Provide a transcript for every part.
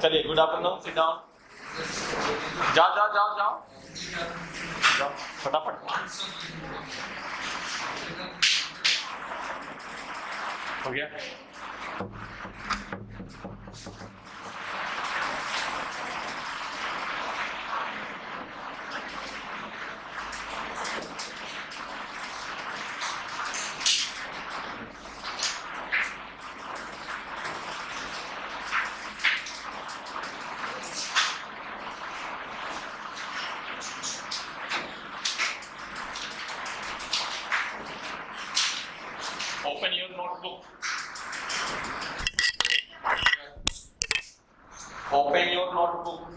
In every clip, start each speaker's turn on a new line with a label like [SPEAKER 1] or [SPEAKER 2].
[SPEAKER 1] चलिए, good afternoon, sit down. जाओ जाओ जाओ जाओ जाओ फटाफट। हो गया? Open your notebook. Open your notebook.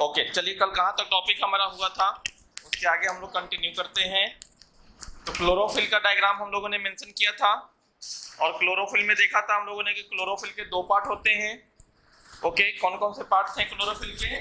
[SPEAKER 1] Okay, चलिए कल कहाँ तक टॉपिक हमारा हुआ था उसके आगे हम लोग कंटिन्यू करते हैं। तो क्लोरोफिल का डायग्राम हम लोगों ने मेंशन किया था और क्लोरोफिल में देखा था हम लोगों ने कि क्लोरोफिल के दो पार्ट होते हैं। ओके, कौन कौन से पार्ट हैं क्लोरोफिल के?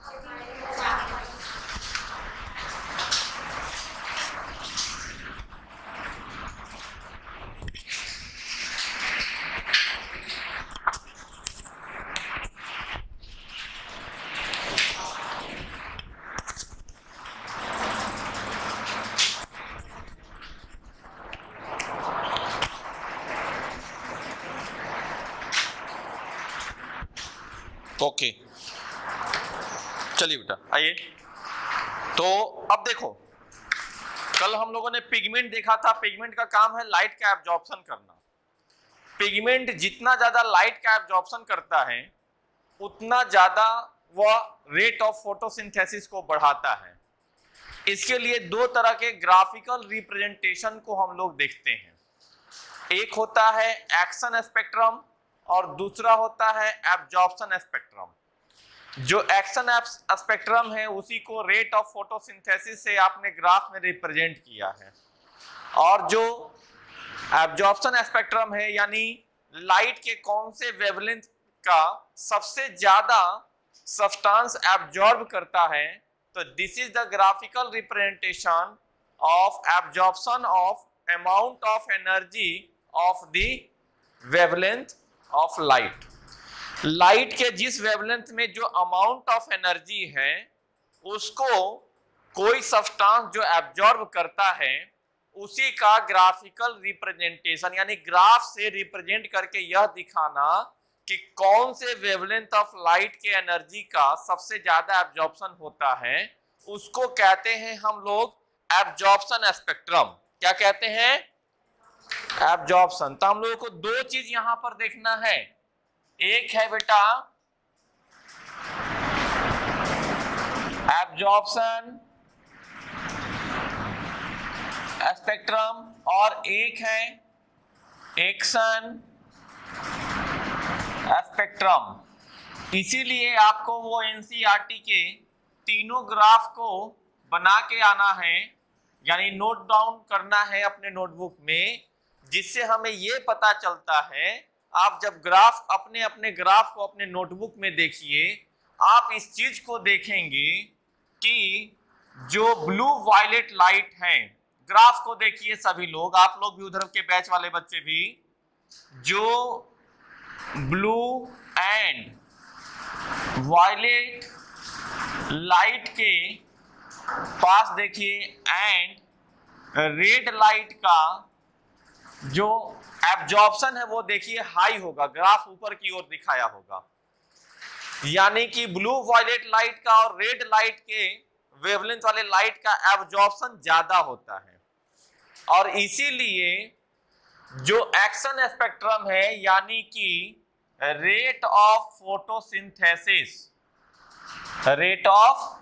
[SPEAKER 1] ओके, चलिए बेटा आइए। तो अब देखो, कल हम लोगों ने पिगमेंट देखा था। पिगमेंट का काम है लाइट का एब्जॉर्प्शन करना। पिगमेंट जितना ज्यादा लाइट का एब्जॉर्प्शन करता है उतना ज्यादा वह रेट ऑफ फोटोसिंथेसिस को बढ़ाता है। इसके लिए दो तरह के ग्राफिकल रिप्रेजेंटेशन को हम लोग देखते हैं। एक होता है एक्शन स्पेक्ट्रम और दूसरा होता है एब्जॉर्प्शन स्पेक्ट्रम। जो एक्शन स्पेक्ट्रम है उसी को रेट ऑफ फोटोसिंथेसिस से आपने ग्राफ में रिप्रेजेंट किया है, और जो एब्जॉर्प्शन स्पेक्ट्रम है यानी लाइट के कौन से वेवलेंथ का सबसे ज्यादा सब्सटेंस एब्जॉर्ब करता है, तो this is the graphical representation of absorption of amount of energy of the wavelength of light. Light के जिस वेवलेंथ में जो अमाउंट ऑफ एनर्जी है उसको कोई सब्सटेंस जो एब्जॉर्ब करता है उसी का ग्राफिकल रिप्रेजेंटेशन यानी ग्राफ से रिप्रेजेंट करके यह दिखाना कि कौन से वेवलेंथ ऑफ लाइट के एनर्जी का सबसे ज्यादा एब्जॉर्प्शन होता है, उसको कहते हैं हम लोग एब्जॉर्प्शन स्पेक्ट्रम। क्या कहते हैं? एब्जॉर्प्शन। तो हम लोगों को दो चीज यहां पर देखना है। एक है बेटा एब्जॉर्प्शन स्पेक्ट्रम और एक है एक्शन स्पेक्ट्रम। इसीलिए आपको वो एनसीईआरटी के तीनों ग्राफ को बना के आना है, यानी नोट डाउन करना है अपने नोटबुक में, जिससे हमें ये पता चलता है। आप जब ग्राफ अपने ग्राफ को अपने नोटबुक में देखिए, आप इस चीज को देखेंगे कि जो ब्लू वायलेट लाइट है, ग्राफ को देखिए सभी लोग, आप लोग भी उधर के बैच वाले बच्चे भी, जो ब्लू एंड वायलेट लाइट के पास देखिए एंड रेड लाइट का जो एब्जॉर्प्शन है वो देखिए हाई होगा, ग्राफ ऊपर की ओर दिखाया होगा। यानी कि ब्लू वायलेट लाइट का और रेड लाइट के वेवलेंथ वाले लाइट का एब्जॉर्प्शन ज्यादा होता है, और इसीलिए जो एक्शन स्पेक्ट्रम है यानी कि rate of photosynthesis, rate of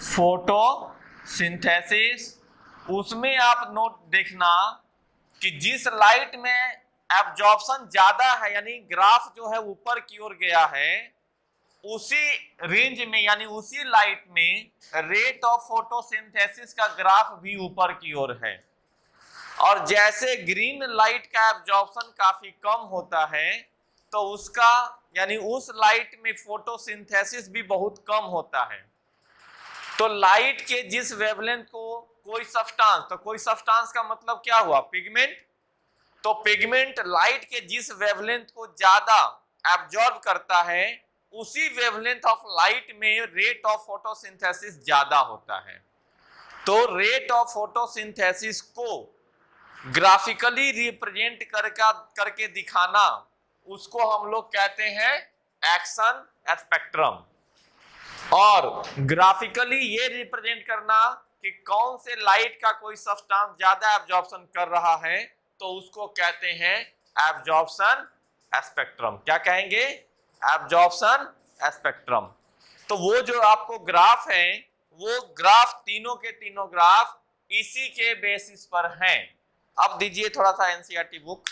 [SPEAKER 1] photosynthesis, उसमें आप नोट देखना कि जिस लाइट में एब्जॉर्प्शन ज्यादा है यानी ग्राफ जो है ऊपर की ओर गया है, उसी रेंज में यानी उसी लाइट में रेट ऑफ फोटोसिंथेसिस का ग्राफ भी ऊपर की ओर है। और जैसे ग्रीन लाइट का एब्जॉर्प्शन काफी कम होता है तो उसका यानी उस लाइट में फोटोसिंथेसिस भी बहुत कम होता है। तो लाइट के जिस वेवलेंथ को कोई सब्सटेंस, तो कोई सब्सटेंस का मतलब क्या हुआ? पिगमेंट। तो पिगमेंट लाइट के जिस वेवलेंथ को ज्यादा एब्जॉर्ब करता है उसी वेवलेंथ ऑफ लाइट में रेट ऑफ फोटोसिंथेसिस ज्यादा होता है। तो रेट ऑफ फोटोसिंथेसिस को ग्राफिकली रिप्रेजेंट करके दिखाना, उसको हम लोग कहते हैं एक्शन स्पेक्ट्रम। और ग्राफिकली ये रिप्रेजेंट करना कि कौन से लाइट का कोई सब्सटेंस ज्यादा एब्जॉर्प्शन कर रहा है, तो उसको कहते हैं एब्जॉर्प्शन स्पेक्ट्रम। क्या कहेंगे? Absorption spectrum. तो वो जो आपको ग्राफ है, वो ग्राफ तीनों के तीनों ग्राफ इसी के बेसिस पर हैं। अब दीजिए थोड़ा सा एनसीईआरटी बुक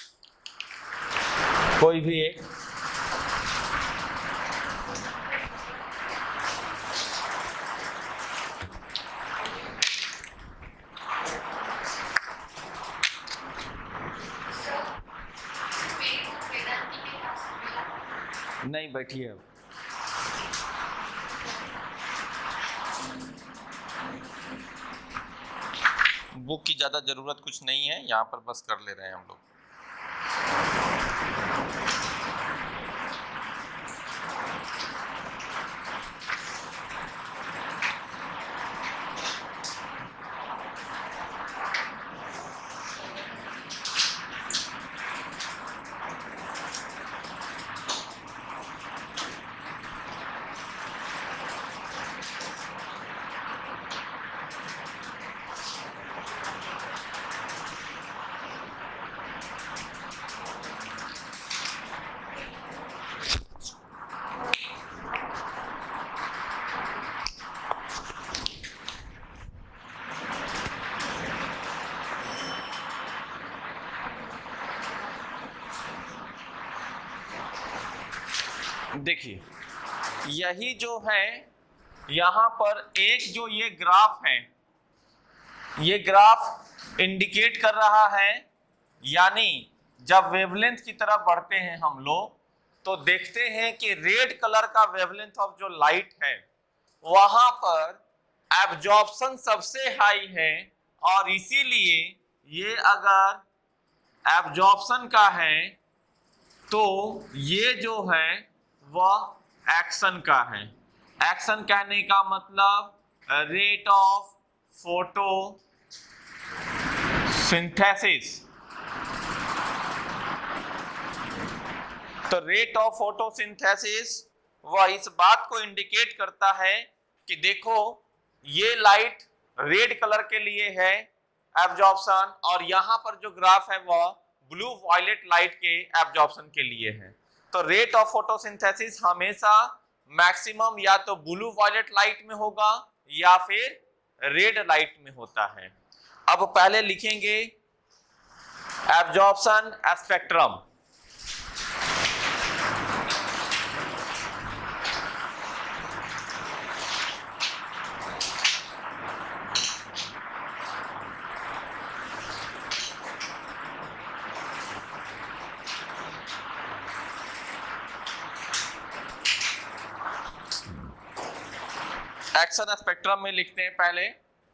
[SPEAKER 1] कोई भी एक। नहीं, बैठिए अब। बुक की ज्यादा जरूरत कुछ नहीं है, यहाँ पर बस कर ले रहे हैं हम लोग। देखिए यही जो है, यहां पर एक जो ये ग्राफ है, ये ग्राफ इंडिकेट कर रहा है, यानी जब वेवलेंथ की तरफ बढ़ते हैं हम लोग तो देखते हैं कि रेड कलर का वेवलेंथ ऑफ जो लाइट है वहां पर एब्जॉर्प्शन सबसे हाई है, और इसीलिए ये अगर एब्जॉर्प्शन का है तो ये जो है वह एक्शन का है। एक्शन कहने का मतलब रेट ऑफ फोटोसिंथेसिस। तो रेट ऑफ फोटोसिंथेसिस वह इस बात को इंडिकेट करता है कि देखो ये लाइट रेड कलर के लिए है एब्जॉर्प्शन, और यहां पर जो ग्राफ है वह ब्लू वायलेट लाइट के एब्जॉर्प्शन के लिए है। तो रेट ऑफ फोटोसिंथेसिस हमेशा मैक्सिमम या तो ब्लू वायलेट लाइट में होगा या फिर रेड लाइट में होता है। अब पहले लिखेंगे एब्जॉर्प्शन स्पेक्ट्रम। एक्शन स्पेक्ट्रम में लिखते हैं पहले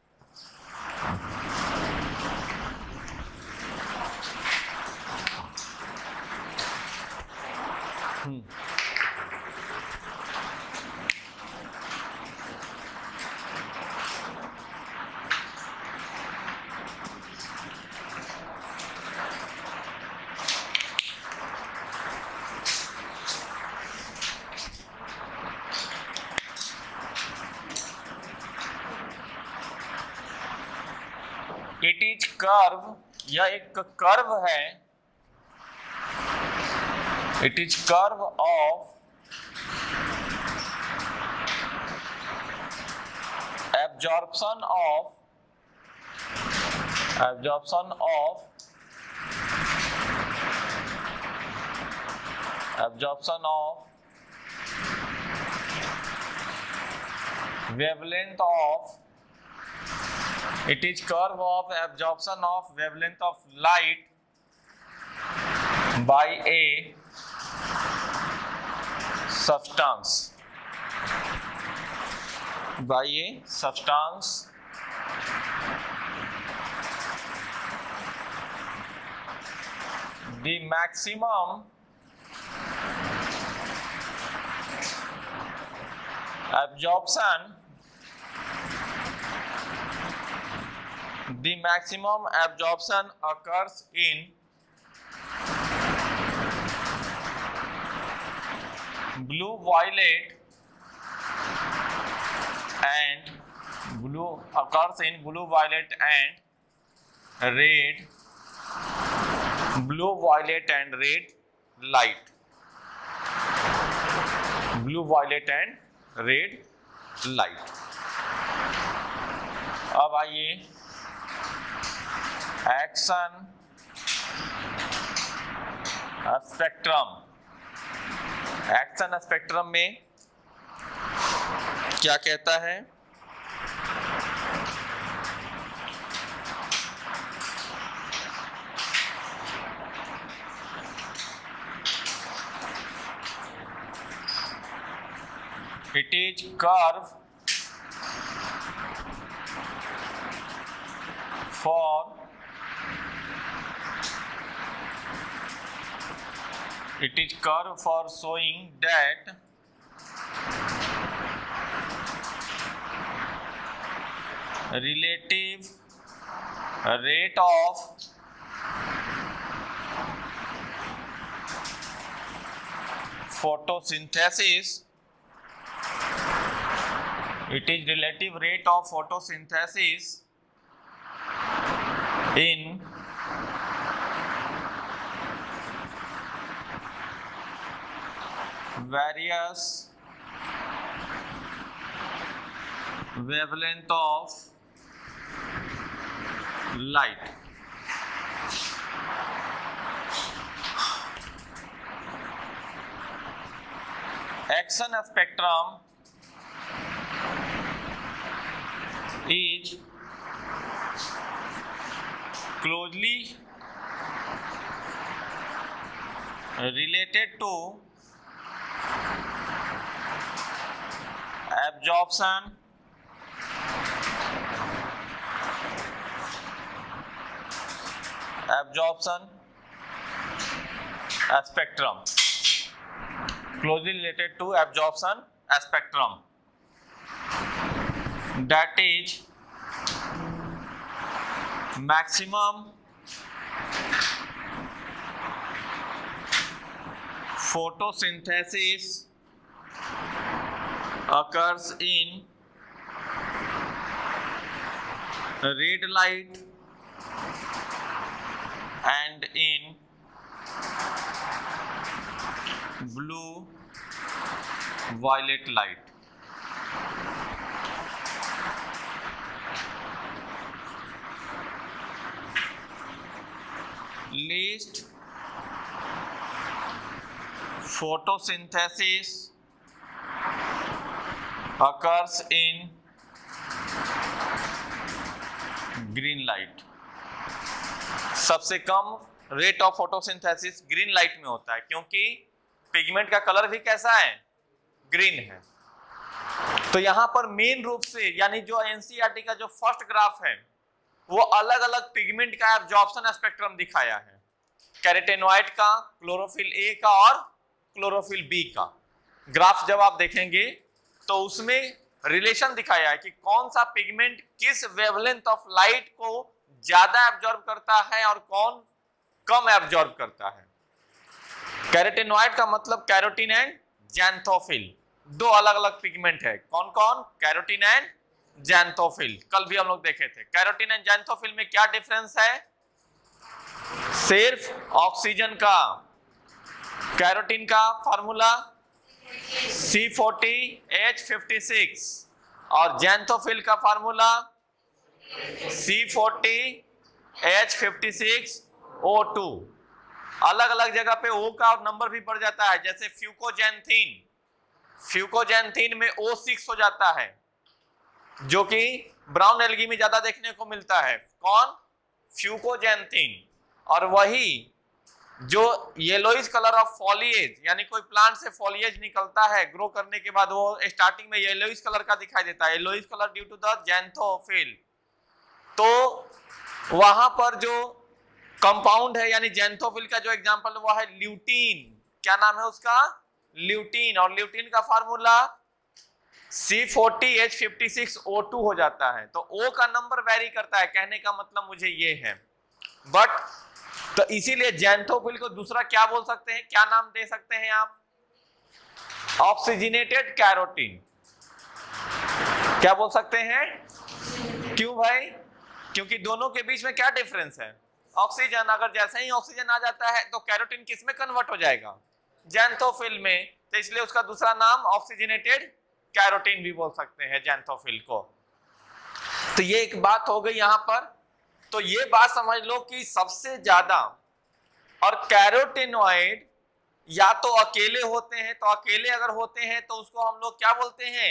[SPEAKER 1] इट इज कर्व, यह एक कर्व है, it is curve of absorption of wavelength of, it is curve of absorption of wavelength of light by a substance, the maximum absorption occurs in blue violet and red, blue violet and red light, blue violet and red light। अब आइए action spectrum. Action spectrum में क्या कहता है? It is curve for showing that relative rate of photosynthesis, it is relative rate of photosynthesis in various wavelength of light. Action spectrum is closely related to absorption spectrum, closely related to absorption spectrum, that is maximum photosynthesis occurs in red light and in blue violet light. Least photosynthesis occurs in green light. सबसे कम rate of photosynthesis green light में होता है, क्योंकि pigment का colour भी कैसा है, ग्रीन है। तो यहां पर मेन रूप से यानी जो एनसीईआरटी का जो फर्स्ट ग्राफ है वो अलग अलग पिगमेंट का एब्जॉर्प्शन स्पेक्ट्रम दिखाया है, कैरोटेनॉइड का, क्लोरोफिल ए का और क्लोरोफिल बी का। ग्राफ जब आप देखेंगे तो उसमें रिलेशन दिखाया है कि कौन सा पिगमेंट किस वेवलेंथ ऑफ लाइट को ज्यादा एब्जॉर्ब करता है और कौन कम एब्जॉर्ब करता है। कैरोटेनॉइड का मतलब कैरोटीन एंड जैंथोफिल, दो अलग अलग पिगमेंट है। कौन कौन? Carotene and xanthophyll. कल भी हम लोग देखे थे। कैरोटीन एंड जैंथोफिल में क्या डिफरेंस है? सिर्फ ऑक्सीजन का। कैरोटीन का फार्मूला C40H56 और जैंथोफिल का फार्मूला C40H56O2। अलग अलग जगह पे O का नंबर भी बढ़ जाता है, जैसे फ्यूकोजैंथीन में O6 हो जाता है, जो कि ब्राउन एल्गी में ज्यादा देखने को मिलता है। कौन? फ्यूकोजैंथीन। और वही जो येलोइश कलर ऑफ फॉलिएज, यानी कोई प्लांट से फॉलिएज निकलता है ग्रो करने के बाद, वो स्टार्टिंग में येलोइश कलर का दिखाई देता है, yellowish colour due to the xanthophyll. तो वहां पर जो कंपाउंड है यानी जैंथोफिल का जो एग्जांपल है वो है ल्यूटीन। क्या नाम है उसका? ल्यूटीन। और ल्यूटीन का फार्मूला C40H56O2 हो जाता है। तो O का नंबर वेरी करता है, कहने का मतलब मुझे ये है। बट तो इसीलिए जैंथोफिल को दूसरा क्या बोल सकते हैं, क्या नाम दे सकते हैं आप? Oxygenated carotene. क्या बोल सकते हैं? क्यों भाई? क्योंकि दोनों के बीच में क्या डिफरेंस है? ऑक्सीजन। अगर जैसे ही ऑक्सीजन आ जाता है तो कैरोटीन किस में कन्वर्ट हो जाएगा? जैंथोफिल में। तो इसलिए उसका दूसरा नाम ऑक्सीजनेटेड कैरोटीन भी बोल सकते हैं जैंथोफिल को। तो ये एक बात हो गई यहां पर। तो ये बात समझ लो कि सबसे ज्यादा और कैरोटेनॉइड या तो अकेले होते हैं, तो अकेले अगर होते हैं तो उसको हम लोग क्या बोलते हैं?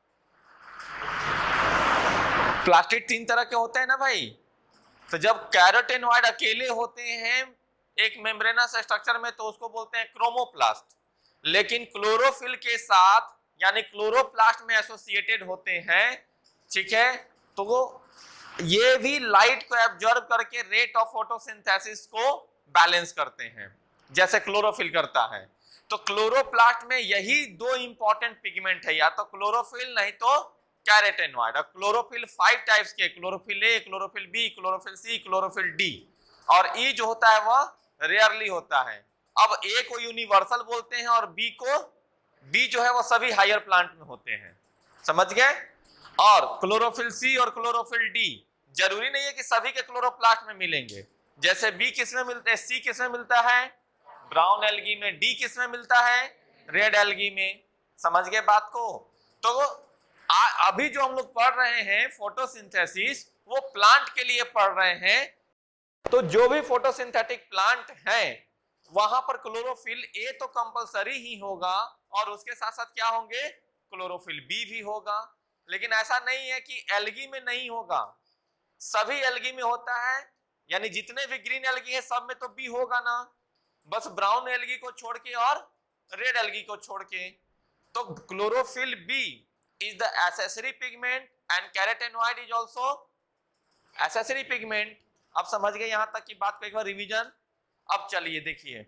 [SPEAKER 1] प्लास्टिड 3 तरह के होते हैं ना भाई। तो जब कैरोटेनॉइड अकेले होते हैं एक मेम्ब्रेनस स्ट्रक्चर में तो उसको बोलते हैं क्रोमोप्लास्ट। लेकिन क्लोरोफिल के साथ यानी क्लोरोप्लास्ट में एसोसिएटेड होते हैं, ठीक है। तो वो ये भी लाइट को एब्जॉर्ब करके रेट ऑफ फोटोसिंथेसिस को बैलेंस करते हैं जैसे क्लोरोफिल करता है। तो क्लोरोप्लास्ट में यही दो इंपॉर्टेंट पिगमेंट है, या तो क्लोरोफिल नहीं तो कैरोटेनॉइड। और क्लोरोफिल 5 टाइप्स के, chlorophyll A, chlorophyll B, chlorophyll C, chlorophyll D, और ई जो होता है वह रेयरली होता है। अब ए को यूनिवर्सल बोलते हैं और बी जो है वो सभी हायर प्लांट में होते हैं, समझ गए। और क्लोरोफिल सी और क्लोरोफिल डी जरूरी नहीं है कि सभी के क्लोरोप्लास्ट में मिलेंगे। जैसे बी किस में मिलते हैं, सी किस में मिलता है, ब्राउन एल्गी में, डी किस में मिलता है, रेड एल्गी में, समझ गए बात को। तो अभी जो हम लोग पढ़ रहे हैं फोटोसिंथेसिस, वो प्लांट के लिए पढ़ रहे हैं। तो जो भी फोटोसिंथेटिक प्लांट है वहां पर क्लोरोफिल ए तो कंपलसरी ही होगा, और उसके साथ साथ क्या होंगे, क्लोरोफिल बी भी होगा। लेकिन ऐसा नहीं है कि एल्गी में नहीं होगा, सभी एल्गी में होता है। यानी जितने भी ग्रीन एल्गी है सब में तो बी होगा ना, बस ब्राउन एल्गी को छोड़ के और रेड एल्गी को छोड़ के। तो chlorophyll B is the accessory pigment and carotenoid is also accessory pigment। अब समझ गए यहां तक की बात को, एक बार रिवीजन। अब चलिए देखिए,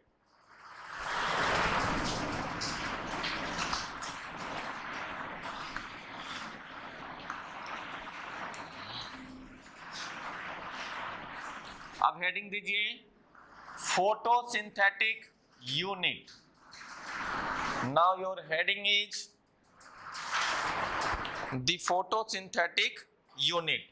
[SPEAKER 1] अब हेडिंग दीजिए photosynthetic unit. Now your heading is the photosynthetic unit।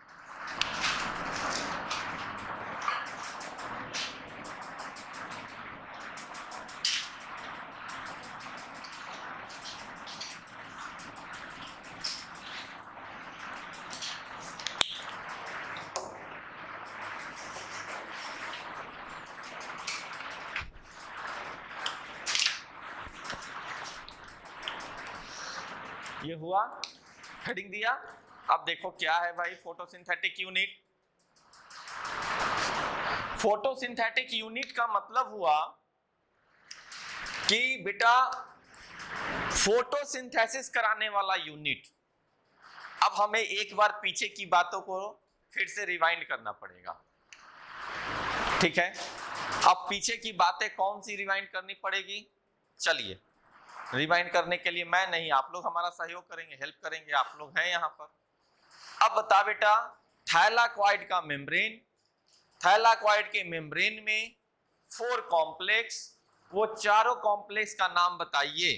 [SPEAKER 1] ये हुआ, हेडिंग दिया। अब देखो क्या है भाई फोटोसिंथेटिक यूनिट। फोटोसिंथेटिक यूनिट का मतलब हुआ कि बेटा फोटोसिंथेसिस कराने वाला यूनिट। अब हमें एक बार पीछे की बातों को फिर से रिवाइंड करना पड़ेगा, ठीक है। अब पीछे की बातें कौन सी रिवाइंड करनी पड़ेगी, चलिए रिवाइंड करने के लिए मैं नहीं, आप लोग हमारा सहयोग करेंगे, हेल्प करेंगे, आप लोग हैं यहाँ पर। अब बता बेटा, थैलाक्वाइड का मेम्ब्रेन, थैलाक्वाइड के मेम्ब्रेन में 4 कॉम्प्लेक्स, वो चारों कॉम्प्लेक्स का नाम बताइए।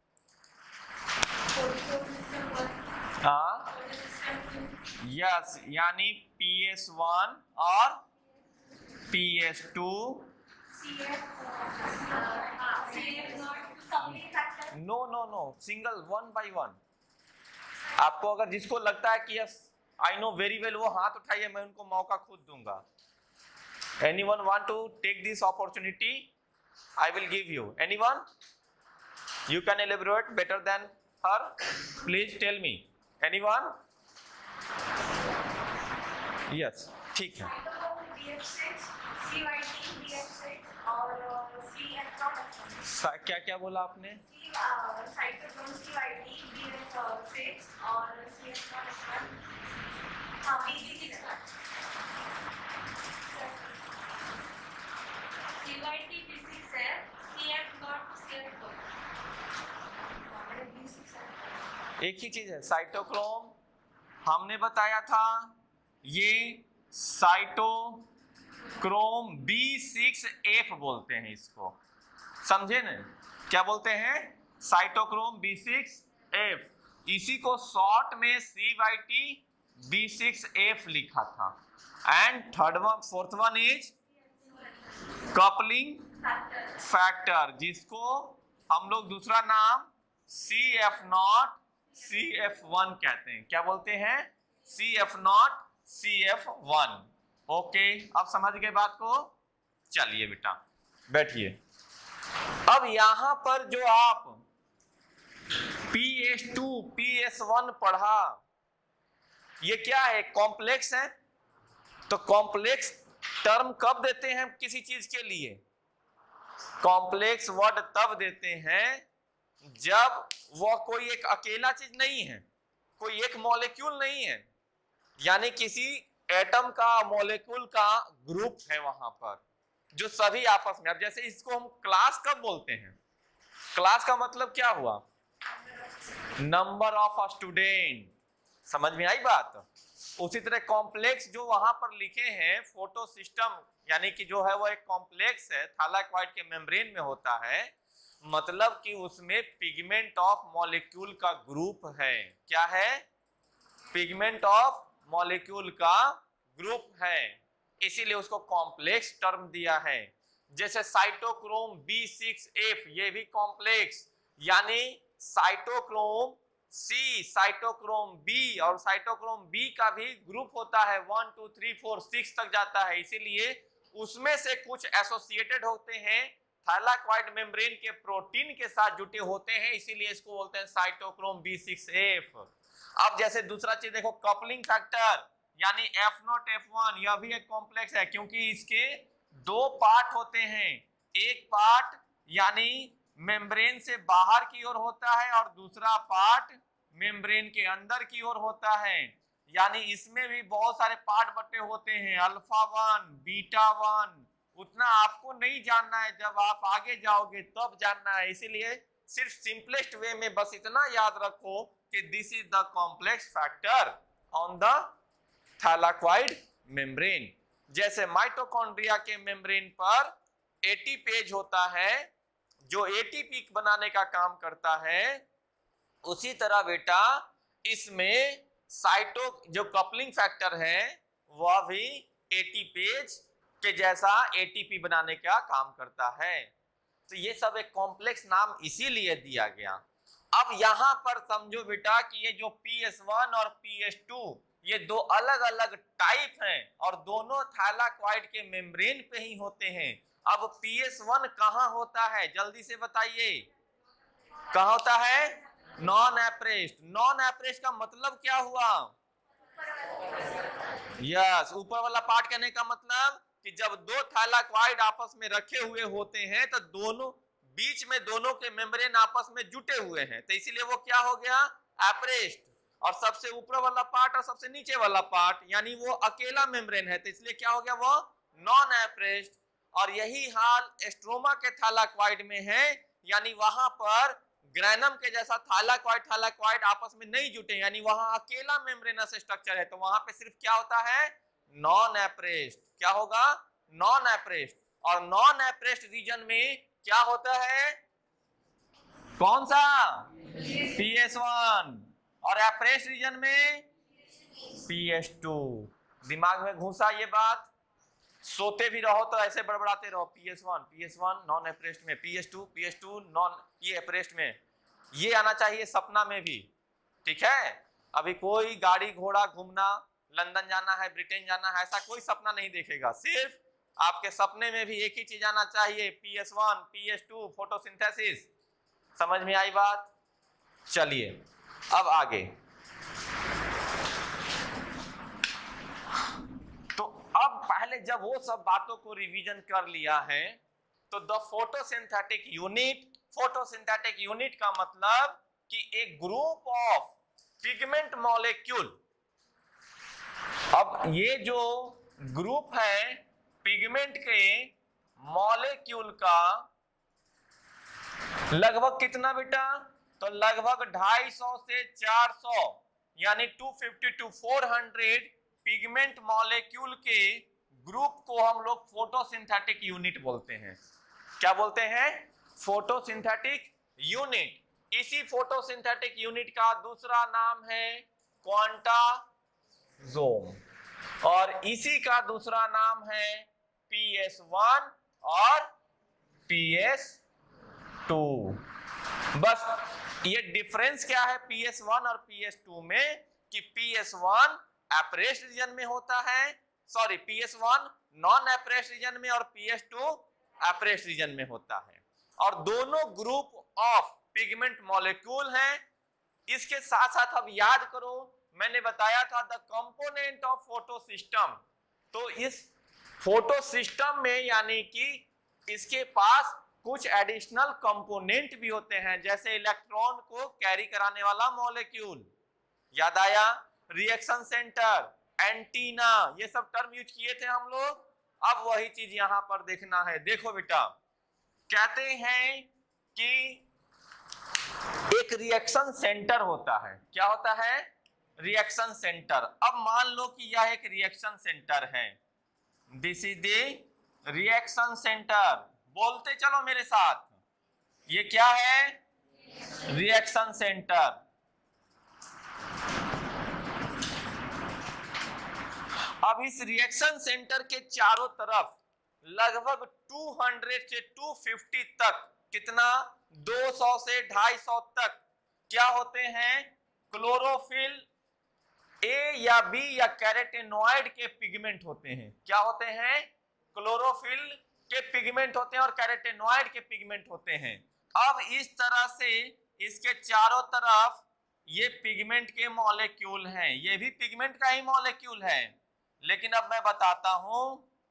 [SPEAKER 1] हाँ यस, यानी PS1 और PS2। No no no, single, 1 by 1। आपको अगर जिसको लगता है कि yes I know very well, वो हाथ उठाइए, मैं उनको मौका खुद दूंगा। Anyone want to take this opportunity, I will give you. Anyone, you can elaborate better than her, please tell me. Anyone? Yes, ठीक है। क्या क्या बोला आपने? एक ही चीज है, साइटोक्रोम हमने बताया था, ये साइटोक्रोम B6F बोलते हैं इसको, समझे ना? क्या बोलते हैं? Cytochrome B6F। इसी को शॉर्ट में CYT B6F लिखा था। And fourth one is coupling factor, जिसको हम लोग दूसरा नाम CF0 CF1 कहते हैं। क्या बोलते हैं? CF0 CF1। ओके, अब समझ गए बात को? चलिए बेटा बैठिए। अब यहां पर जो आप PS2 PS1 पढ़ा, ये क्या है? कॉम्प्लेक्स है। तो कॉम्प्लेक्स टर्म कब देते हैं किसी चीज के लिए? कॉम्प्लेक्स वर्ड तब देते हैं जब वह कोई एक अकेला चीज नहीं है, कोई एक मॉलिक्यूल नहीं है, यानी किसी एटम का मॉलिक्यूल का ग्रुप है वहां पर जो सभी आपस में, अब जैसे इसको हम क्लास कब बोलते हैं, क्लास का मतलब क्या हुआ, नंबर ऑफ स्टूडेंट, समझ में आई बात। उसी तरह कॉम्प्लेक्स जो वहां पर लिखे हैं फोटो सिस्टम, यानी कि जो है वो एक कॉम्प्लेक्स है, थाइलाकोइड के मेम्ब्रेन में होता है, मतलब कि उसमें पिगमेंट ऑफ मॉलिक्यूल का ग्रुप है। क्या है, पिगमेंट ऑफ मॉलिक्यूल का ग्रुप है, इसीलिए उसको कॉम्प्लेक्स टर्म दिया है। जैसे साइटोक्रोम B6F, ये भी कॉम्प्लेक्स, यानी साइटोक्रोम C, साइटोक्रोम B, और साइटोक्रोम B का भी ग्रुप होता है, 1 2 3 4 6 तक जाता है, इसीलिए उसमें से कुछ एसोसिएटेड होते हैं थाइलाकोइड मेम्ब्रेन के प्रोटीन के साथ जुटे होते हैं, इसीलिए इसको बोलते हैं साइटोक्रोम B6F। अब जैसे दूसरा चीज देखो, कपलिंग फैक्टर यानी F0 F1, यह भी एक कॉम्प्लेक्स है, क्योंकि इसके दो पार्ट होते हैं, एक पार्ट यानी मेम्ब्रेन से बाहर की ओर होता है और दूसरा पार्ट मेम्ब्रेन के अंदर की ओर होता है, यानी इसमें भी बहुत सारे पार्ट बटे होते हैं, अल्फा 1 बीटा 1, उतना आपको नहीं जानना है, जब आप आगे जाओगे तब जानना है, इसीलिए सिर्फ सिंपलेस्ट वे में बस इतना याद रखो कि this is the complex factor on the thylakoid membrane. जैसे माइटोकॉन्ड्रिया के मेम्ब्रेन पर एटीपेज होता है जो एटीपी बनाने का काम करता है, उसी तरह बेटा इसमें साइटो जो कपलिंग फैक्टर है वह भी एटीपेज के जैसा एटीपी बनाने का काम करता है। तो ये सब एक कॉम्प्लेक्स नाम इसीलिए दिया गया। अब यहां पर समझो बेटा कि ये जो PS1 और PS2 ये दो अलग अलग टाइप हैं और दोनों थाइलाकोइड के मेम्ब्रेन पे ही होते हैं। अब PS1 कहां होता है, जल्दी से बताइए, कहां होता है, नॉन एप्रेस्ड। नॉन एप्रेस्ड का मतलब क्या हुआ, यस, ऊपर वाला पार्ट कहने का मतलब कि जब दो थाइलाकोइड आपस में रखे हुए होते हैं तो दोनों बीच में दोनों के मेम्ब्रेन आपस में जुटे हुए हैं, तो इसीलिए वो क्या हो गया, एप्रेस्ड। और सबसे ऊपर वाला पार्ट और सबसे नीचे वाला पार्ट यानी वो अकेला मेम्ब्रेन है, तो इसलिए क्या हो गया, वो नॉन एप्रेस्ड। और यही हाल स्ट्रोमा के थाइलाकोइड में है, यानी वहां पर ग्रैनम के जैसा थाइलाकोइड आपस में नहीं जुटे, यानी वहां अकेला मेम्ब्रेनस स्ट्रक्चर है, तो वहां पे सिर्फ क्या होता है, नॉन एप्रेस्ड। क्या होगा, नॉन एप्रेस्ड। और नॉन एप्रेस्ड रीजन में क्या होता है, कौन सा, PS1, और एप्रेस्ड रीजन में PS2। दिमाग में घुसा ये बात, सोते भी रहो तो ऐसे बड़बड़ाते रहो, PS1 नॉन एप्रेस्ड में, PS2 नॉन ये एप्रेस्ड में, ये आना चाहिए सपना में भी, ठीक है। अभी कोई गाड़ी घोड़ा घूमना, लंदन जाना है, ब्रिटेन जाना है, ऐसा कोई सपना नहीं देखेगा, सिर्फ आपके सपने में भी एक ही चीज आना चाहिए, PS1 PS2 फोटोसिंथेसिस। समझ में आई बात, चलिए अब आगे। तो अब पहले जब वो सब बातों को रिवीजन कर लिया है तो द फोटोसिंथेटिक यूनिट का मतलब कि एक ग्रुप ऑफ पिगमेंट मॉलिक्यूल। अब ये जो ग्रुप है पिगमेंट के मॉलिक्यूल का लगभग कितना बेटा, तो लगभग 250 से 400 यानी 250 to 400 पिगमेंट मॉलिक्यूल के ग्रुप को हम लोग फोटोसिंथेटिक यूनिट बोलते हैं। क्या बोलते हैं, फोटोसिंथेटिक यूनिट। इसी फोटोसिंथेटिक यूनिट का दूसरा नाम है क्वांटाजोम और इसी का दूसरा नाम है PS1 और PS2। बस ये डिफरेंस क्या है PS1 और PS2 में कि PS1 एप्रेस्ड रीजन में होता है, sorry PS1 non appressed region में और PS2 एप्रेस्ड रीजन में होता है, और दोनों ग्रुप ऑफ पिगमेंट मॉलिक्यूल हैं। इसके साथ साथ अब याद करो मैंने बताया था the component of photo system, तो इस फोटो सिस्टम में यानी कि इसके पास कुछ एडिशनल कंपोनेंट भी होते हैं, जैसे इलेक्ट्रॉन को कैरी कराने वाला मॉलिक्यूल, याद आया, रिएक्शन सेंटर, एंटीना, ये सब टर्म यूज किए थे हम लोग। अब वही चीज यहां पर देखना है। देखो बेटा, कहते हैं कि एक रिएक्शन सेंटर होता है। क्या होता है? Reaction center. अब मान लो कि यह एक रिएक्शन सेंटर है, this is the reaction center. बोलते चलो मेरे साथ, ये क्या है? Reaction center. अब इस रिएक्शन सेंटर के चारों तरफ लगभग 200 से 250 तक, कितना, 200 से 250 तक क्या होते हैं? क्लोरोफिल ए या बी या कैरोटेनॉइड के पिगमेंट होते हैं। क्या होते हैं? क्लोरोफिल के पिगमेंट होते हैं और कैरोटेनॉइड के पिगमेंट होते हैं। अब इस तरह से इसके चारों तरफ ये पिगमेंट के मॉलिक्यूल हैं, ये भी पिगमेंट का ही मॉलिक्यूल है। लेकिन अब मैं बताता हूं,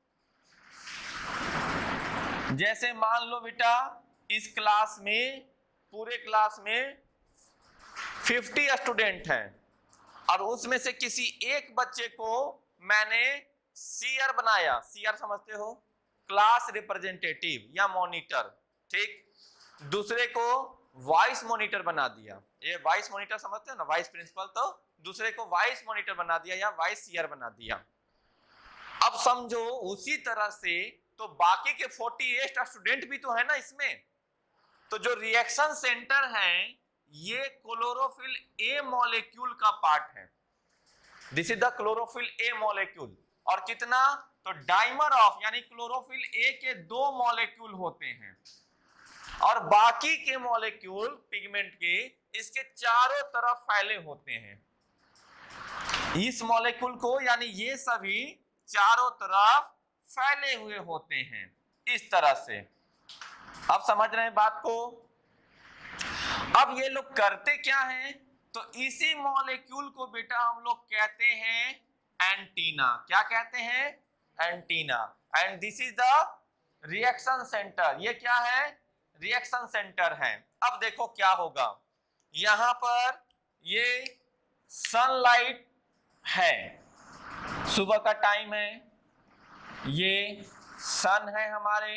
[SPEAKER 1] जैसे मान लो बेटा इस क्लास में, पूरे क्लास में 50 स्टूडेंट हैं और उसमें से किसी एक बच्चे को मैंने सीआर बनाया। सीआर समझते हो? क्लास रिप्रेजेंटेटिव या मॉनिटर, ठीक। दूसरे को वाइस मॉनिटर बना दिया। ये वाइस मॉनिटर समझते हो ना, वाइस प्रिंसिपल। तो दूसरे को वाइस मॉनिटर बना दिया या वाइस सीआर बना दिया। अब समझो उसी तरह से तो बाकी के 48 स्टूडेंट भी तो है ना इसमें। तो जो रिएक्शन सेंटर है ये क्लोरोफिल ए मॉलिक्यूल का पार्ट है। This is the chlorophyll A molecule. और कितना? तो डाइमर ऑफ, यानी क्लोरोफिल ए के 2 मॉलिक्यूल होते हैं और बाकी के मॉलिक्यूल पिगमेंट के इसके चारों तरफ फैले होते हैं। इस मॉलिक्यूल को, यानी ये सभी चारों तरफ फैले हुए होते हैं इस तरह से। अब समझ रहे हैं बात को? अब ये लोग करते क्या हैं? तो इसी मॉलिक्यूल को बेटा हम लोग कहते हैं एंटीना। क्या कहते हैं? Antenna. And this is the reaction center. ये क्या है? रिएक्शन सेंटर है। अब देखो क्या होगा, यहां पर ये सनलाइट है, सुबह का टाइम है, ये सन है हमारे,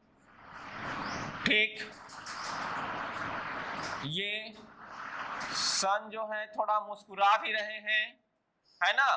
[SPEAKER 1] ठीक। ये सन जो है थोड़ा मुस्कुरा भी रहे हैं, है ना।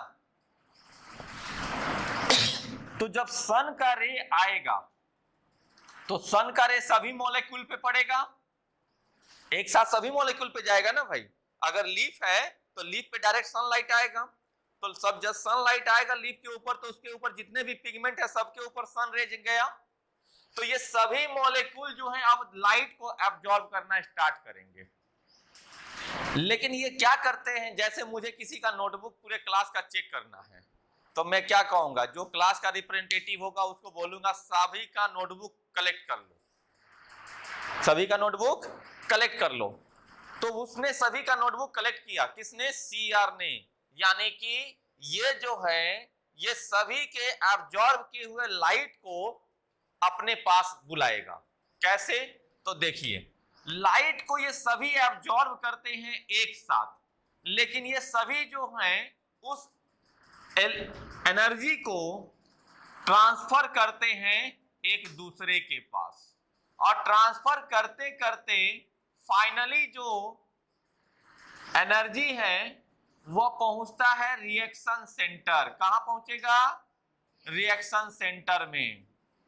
[SPEAKER 1] तो जब सन का रे आएगा तो सन का रे सभी मॉलिक्यूल पे पड़ेगा, एक साथ सभी मॉलिक्यूल पे जाएगा ना भाई। अगर लीफ है तो लीफ पे डायरेक्ट सनलाइट आएगा, तो सब जब सनलाइट आएगा लीफ के ऊपर तो उसके ऊपर जितने भी पिगमेंट है सबके ऊपर सन रे गया। तो ये सभी मॉलिक्यूल जो हैं अब लाइट को एब्जॉर्ब करना स्टार्ट करेंगे। लेकिन ये क्या करते हैं, जैसे मुझे किसी का नोटबुक पूरे क्लास का चेक करना है तो मैं क्या कहूंगा, जो क्लास का रिप्रेजेंटेटिव होगा उसको बोलूंगा सभी का नोटबुक कलेक्ट कर लो, सभी का नोटबुक कलेक्ट कर लो। तो उसने सभी का नोटबुक कलेक्ट किया, किसने? सीआर ने। यानी कि ये जो है ये सभी के एब्जॉर्ब किए हुए लाइट को अपने पास बुलाएगा। कैसे? तो देखिए, लाइट को ये सभी एब्जॉर्ब करते हैं एक साथ, लेकिन ये सभी जो हैं उस एनर्जी को ट्रांसफर करते हैं एक दूसरे के पास, और ट्रांसफर करते करते फाइनली जो एनर्जी है वो पहुंचता है रिएक्शन सेंटर। कहां पहुंचेगा? रिएक्शन सेंटर में।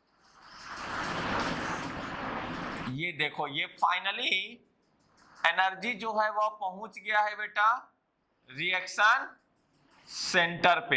[SPEAKER 1] ये देखो, ये फाइनली एनर्जी जो है वो पहुंच गया है बेटा रिएक्शन सेंटर पे।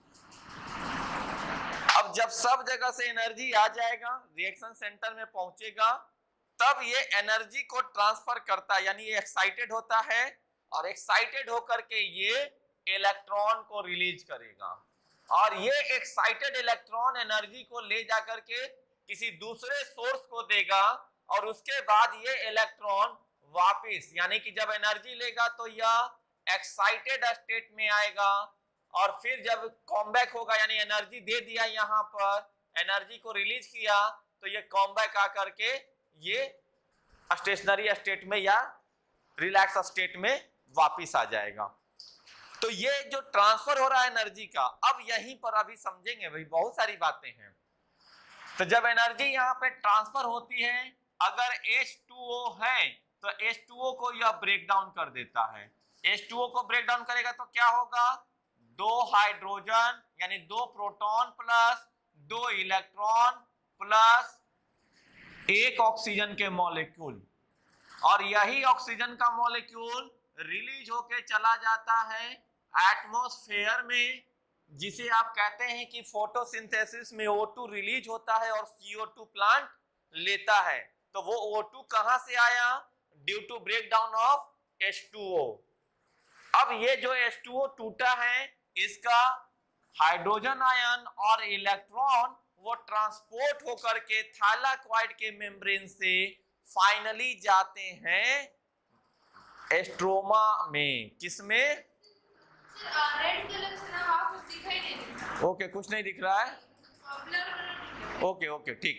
[SPEAKER 1] अब जब सब जगह से एनर्जी आ जाएगा, रिएक्शन सेंटर में पहुंचेगा, तब ये एनर्जी को ट्रांसफर करता है, यानी ये एक्साइटेड होता है और एक्साइटेड होकर के ये इलेक्ट्रॉन को रिलीज करेगा, और ये एक्साइटेड इलेक्ट्रॉन एनर्जी को ले जाकर के किसी दूसरे सोर्स को देगा, और उसके बाद ये इलेक्ट्रॉन वापिस, यानी कि जब एनर्जी लेगा तो यह एक्साइटेड स्टेट में आएगा, और फिर जब कॉमबैक होगा, यानी एनर्जी दे दिया, यहां पर एनर्जी को रिलीज किया, तो ये कॉमबैक आकर के ये स्टेशनरी स्टेट में या रिलैक्स स्टेट में वापिस आ जाएगा। तो ये जो ट्रांसफर हो रहा है एनर्जी का, अब यहीं पर अभी समझेंगे भाई, बहुत सारी बातें हैं। तो जब एनर्जी यहाँ पे ट्रांसफर होती है, अगर H2O है तो H2O को यह ब्रेक डाउन कर देता है। H2O को ब्रेक डाउन करेगा तो क्या होगा, 2 हाइड्रोजन यानी 2 proton plus 2 electron plus 1 oxygen के मॉलिक्यूल, और यही ऑक्सीजन का मॉलिक्यूल रिलीज होके चला जाता है एटमॉस्फेयर में, जिसे आप कहते हैं कि फोटोसिंथेसिस में O2 रिलीज होता है और CO2 प्लांट लेता है। तो वो O2 कहां से आया, due to break down of H2O। अब ये जो H2O टूटा है, इसका हाइड्रोजन आयन और इलेक्ट्रॉन वो ट्रांसपोर्ट होकर के थाइलाकॉइड के मेम्ब्रेन से फाइनली जाते हैं एस्ट्रोमा में। किसमें,
[SPEAKER 2] रेड कलर से ना वहां कुछ दिखाई नहीं देता।
[SPEAKER 1] ओके, कुछ नहीं दिख रहा है, ओके ओके ठीक।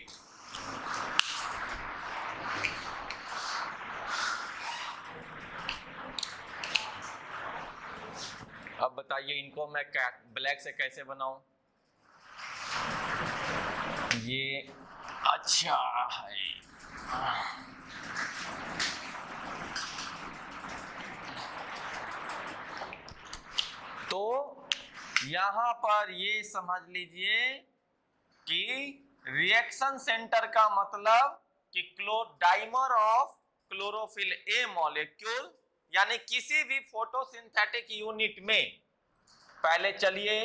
[SPEAKER 1] अब बताइए इनको मैं ब्लैक से कैसे बनाऊं। ये अच्छा है, तो यहां पर ये समझ लीजिए कि रिएक्शन सेंटर का मतलब कि dimer of chlorophyll A molecule, यानी किसी भी फोटोसिंथेटिक यूनिट में, पहले चलिए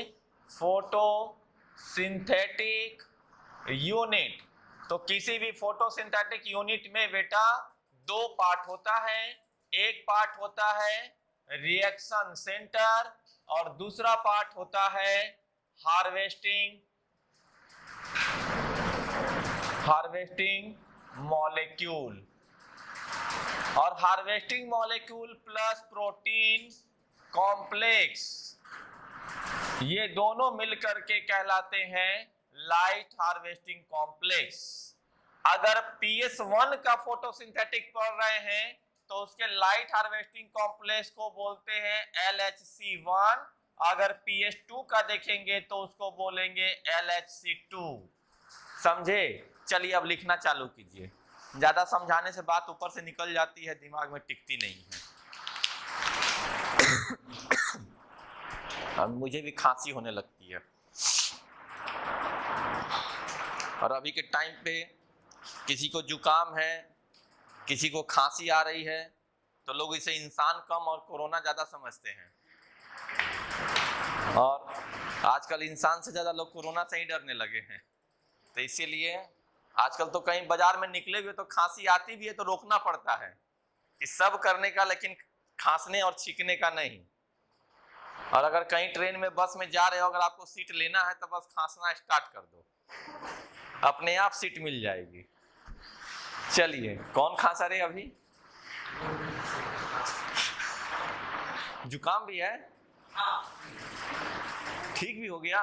[SPEAKER 1] फोटोसिंथेटिक यूनिट, तो किसी भी फोटोसिंथेटिक यूनिट में बेटा 2 पार्ट होता है। एक पार्ट होता है रिएक्शन सेंटर और दूसरा पार्ट होता है हार्वेस्टिंग मॉलिक्यूल। और harvesting molecule plus protein complex, ये दोनों मिलकर के कहलाते हैं लाइट हार्वेस्टिंग कॉम्प्लेक्स। अगर PS1 का फोटोसिंथेटिक पढ़ रहे हैं तो उसके लाइट हार्वेस्टिंग कॉम्प्लेक्स को बोलते हैं LHC1। अगर PS2 का देखेंगे तो उसको बोलेंगे LHC2। समझे? चलिए अब लिखना चालू कीजिए। ज्यादा समझाने से बात ऊपर से निकल जाती है, दिमाग में टिकती नहीं है। अब मुझे भी खांसी होने लगती है, और अभी के टाइम पे किसी को जुकाम है, किसी को खांसी आ रही है, तो लोग इसे इंसान कम और कोरोना ज्यादा समझते हैं। और आजकल इंसान से ज्यादा लोग कोरोना से ही डरने लगे हैं। तो इसीलिए आजकल तो कहीं बाजार में निकले हुए तो खांसी आती भी है तो रोकना पड़ता है कि सब करने का, लेकिन खांसने और छींकने का नहीं। और अगर कहीं ट्रेन में बस में जा रहे हो, अगर आपको सीट लेना है तो बस खांसना स्टार्ट कर दो, अपने आप सीट मिल जाएगी। चलिए, कौन खांसा रहे अभी? जुकाम भी है? ठीक भी हो गया?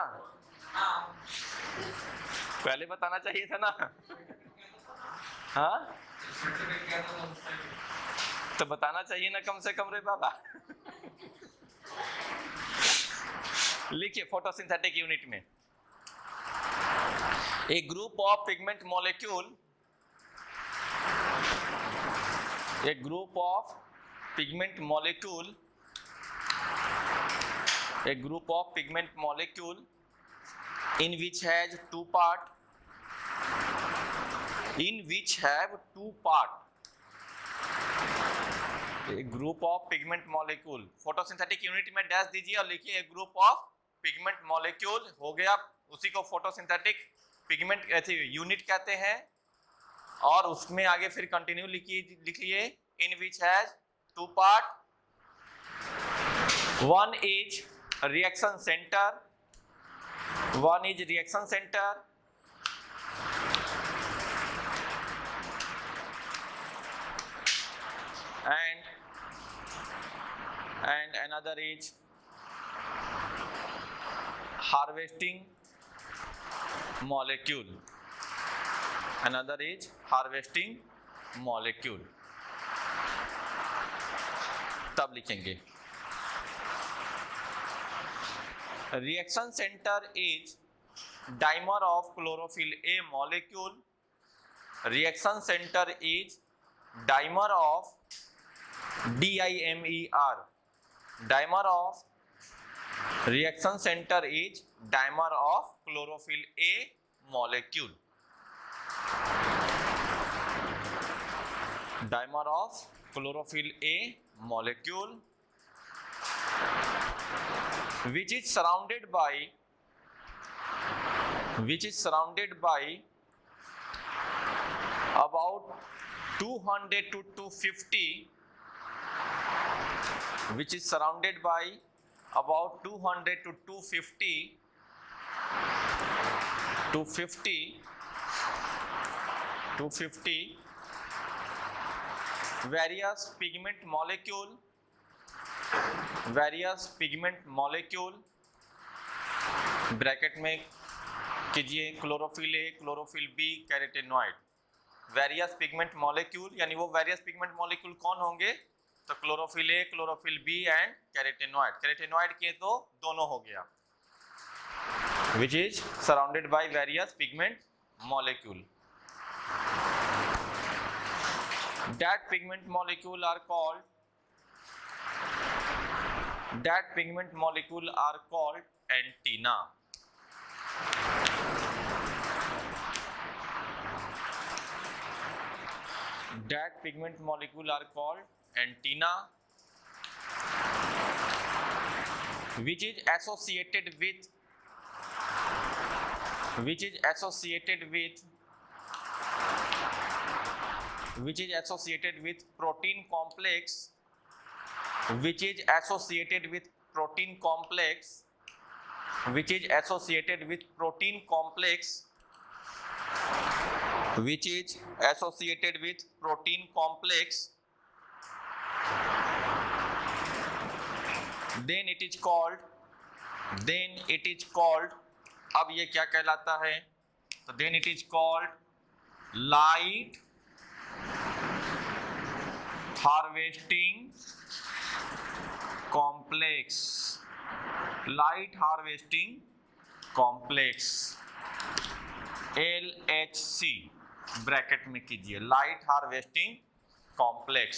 [SPEAKER 1] पहले बताना चाहिए था ना। हाँ, तो बताना चाहिए ना कम से कम रे बाबा। लिखिए, फोटोसिंथेटिक यूनिट में a group of pigment molecule, a group of pigment molecule in which has two part, a group of pigment molecule, photosynthetic unit में डैश दीजिए और लिखिए a group of pigment molecule. हो गया, उसी को फोटोसिंथेटिक पिगमेंट यूनिट कहते हैं। और उसमें आगे फिर कंटिन्यू लिखिए in which has 2 part, 1 is reaction center, and another is harvesting molecule, molecule. तब लिखेंगे reaction center is dimer of chlorophyll A molecule. Reaction center is dimer of DIMER, dimer of reaction center is dimer of chlorophyll A molecule. Dimer of chlorophyll A molecule which is surrounded by about 200 to 250 which is surrounded by about 200 to 250 various pigment molecule bracket में कीजिए chlorophyll A, chlorophyll B, carotenoid. Various pigment molecule यानी वो various pigment molecule कौन होंगे? तो chlorophyll A, chlorophyll B and carotenoid. Carotenoid के तो दोनों हो गया, which is surrounded by various pigment molecule. That pigment molecule are called antenna. That pigment molecule are called antenna, which is associated with protein complex, which is associated with protein complex then it is called अब ये क्या कहलाता है? तो then it is called light harvesting complex. LHC bracket में कीजिए, light harvesting complex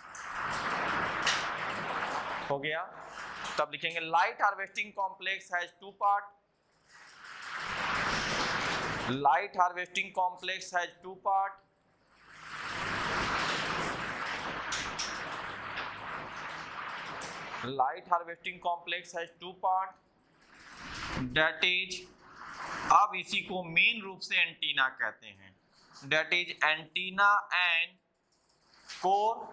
[SPEAKER 1] हो गया। तब लिखेंगे light harvesting complex has two part. Light harvesting complex has two parts. That is, अब इसी को मेन रूप से एंटीना कहते हैं। That is antenna and core,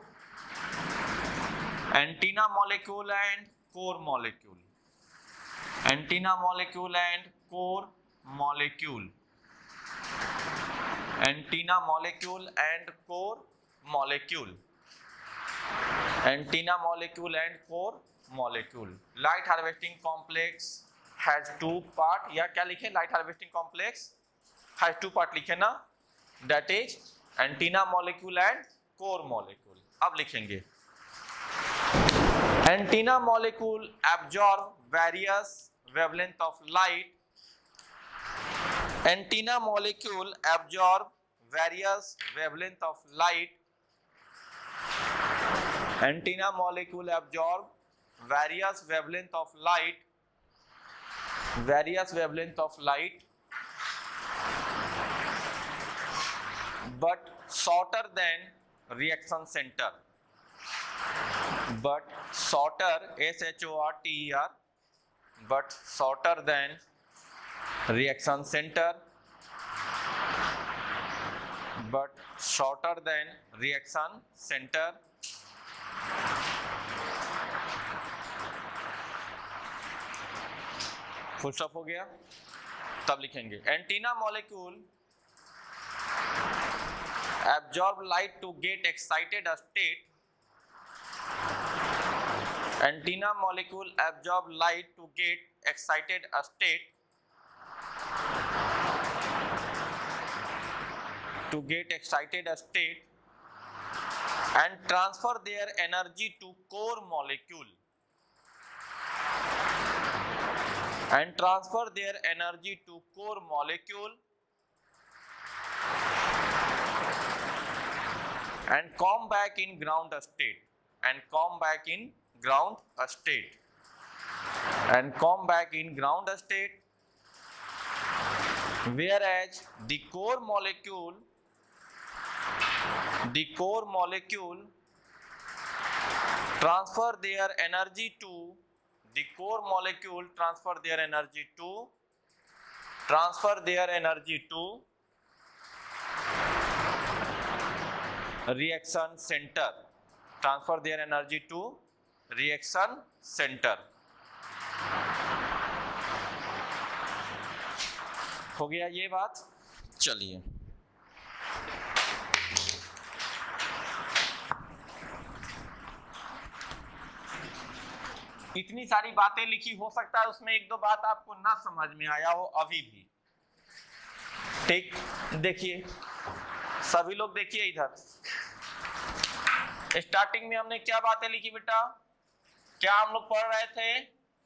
[SPEAKER 1] antenna molecule and core molecule. Antenna molecule and core molecule. Antenna molecule and core molecule. Antenna molecule and core molecule. Light harvesting complex has two part. या क्या लिखे? Light harvesting complex has two part लिखे ना? That is antenna molecule and core molecule. अब लिखेंगे antenna molecule absorb various wavelength of light. Antenna molecule absorb various wavelength of light. Antenna molecule absorb various wavelength of light. But shorter than reaction center. But shorter, SHORTER. But shorter than reaction center. But shorter than reaction center. Full stop हो गया। तब लिखेंगे antenna molecule absorb light to get excited state. Antenna molecule absorb light to get excited state. and transfer their energy to core molecule and transfer their energy to core molecule and come back in ground state and come back in ground state and come back in ground state, whereas the core molecule transfer their energy to reaction center, हो गया ये बात। चलिए इतनी सारी बातें लिखी, हो सकता है उसमें एक दो बात आपको ना समझ में आया हो अभी भी, ठीक। देखिए सभी लोग देखिए इधर, स्टार्टिंग में हमने क्या बातें लिखी बेटा, क्या हम लोग पढ़ रहे थे,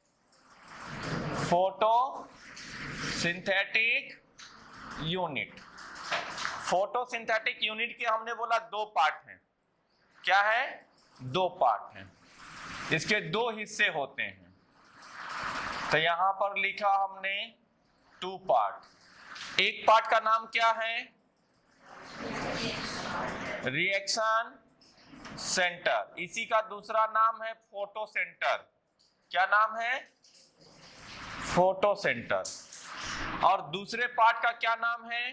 [SPEAKER 1] photosynthetic unit. Photosynthetic unit के हमने बोला दो पार्ट हैं। क्या है? दो पार्ट हैं, इसके दो हिस्से होते हैं। तो यहां पर लिखा हमने 2 पार्ट। एक पार्ट का नाम क्या है? Reaction center. इसी का दूसरा नाम है फोटो सेंटर। क्या नाम है? Photo center. और दूसरे पार्ट का क्या नाम है?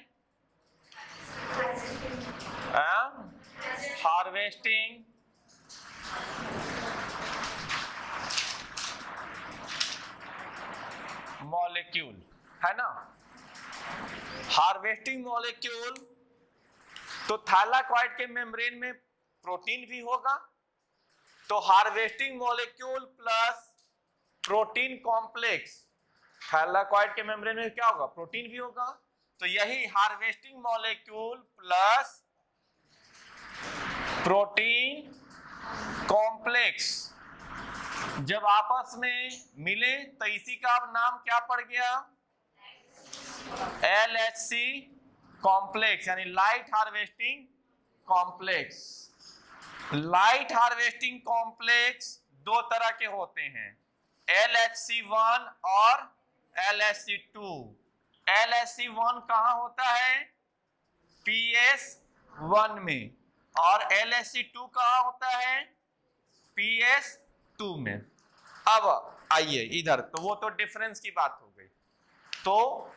[SPEAKER 1] हार्वेस्टिंग मॉलिक्यूल, है ना। हार्वेस्टिंग मॉलिक्यूल, तो थैलाकॉइड के मेम्ब्रेन में प्रोटीन भी होगा, तो harvesting molecule plus protein complex, thylakoid के मेम्ब्रेन में क्या होगा? प्रोटीन भी होगा। तो यही harvesting molecule plus protein complex जब आपस में मिले तो इसी का अब नाम क्या पड़ गया? LHC कॉम्प्लेक्स, यानी light harvesting complex. Light harvesting complex दो तरह के होते हैं, LHC1 और LHC2। LHC1 कहां होता है? PS1 में, और LHC2 कहां होता है? PS2 में। अब आइए इधर, तो वो तो डिफरेंस की बात हो गई। तो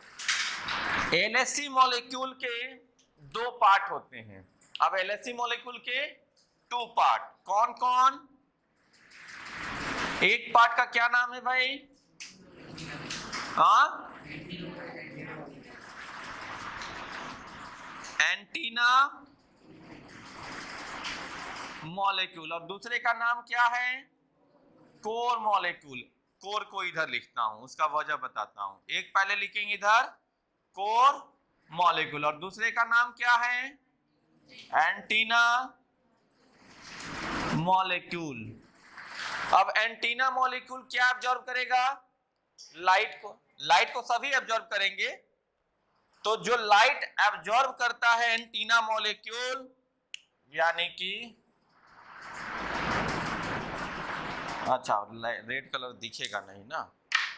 [SPEAKER 1] LHC मॉलिक्यूल के दो पार्ट होते हैं। अब LHC मॉलिक्यूल के 2 पार्ट कौन कौन? एक पार्ट का क्या नाम है भाई? एंटीना मॉलिक्यूल, और दूसरे का नाम क्या है? Core molecule. कोर को इधर लिखता हूं, उसका वजह बताता हूं। एक पहले लिखेंगे इधर कोर मॉलिक्यूल, और दूसरे का नाम क्या है? Antenna molecule. अब एंटीना मॉलिक्यूल क्या एब्जॉर्ब करेगा? लाइट को। लाइट को सभी एब्जॉर्ब करेंगे, तो जो लाइट एब्जॉर्ब करता है एंटीना मॉलिक्यूल, यानी कि अच्छा रेड कलर दिखेगा नहीं ना,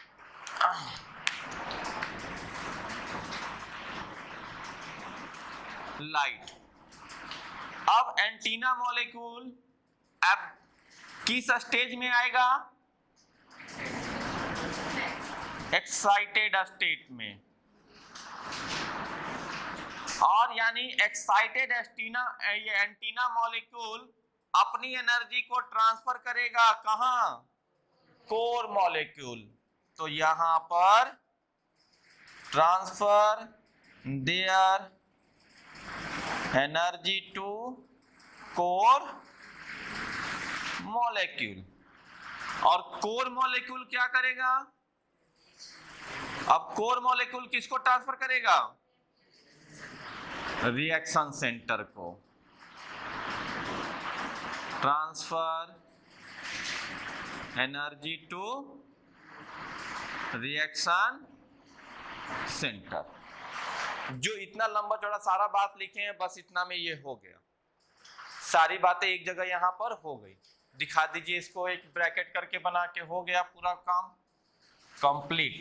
[SPEAKER 1] लाइट। अब एंटीना मॉलिक्यूल अब किस स्टेज में आएगा? एक्साइटेड स्टेट में। और यानी एक्साइटेड एंटीना मॉलिक्यूल अपनी एनर्जी को ट्रांसफर करेगा कहां? Core molecule. तो यहां पर transfer their energy to core molecule. और कोर मॉलिक्यूल क्या करेगा? अब कोर मॉलिक्यूल किसको ट्रांसफर करेगा? रिएक्शन सेंटर को। Transfer energy to reaction center. जो इतना लंबा चौड़ा सारा बात लिखे हैं बस इतना में ये हो गया, सारी बातें एक जगह यहां पर हो गई। दिखा दीजिए इसको, एक ब्रैकेट करके बना के, हो गया पूरा काम कंप्लीट।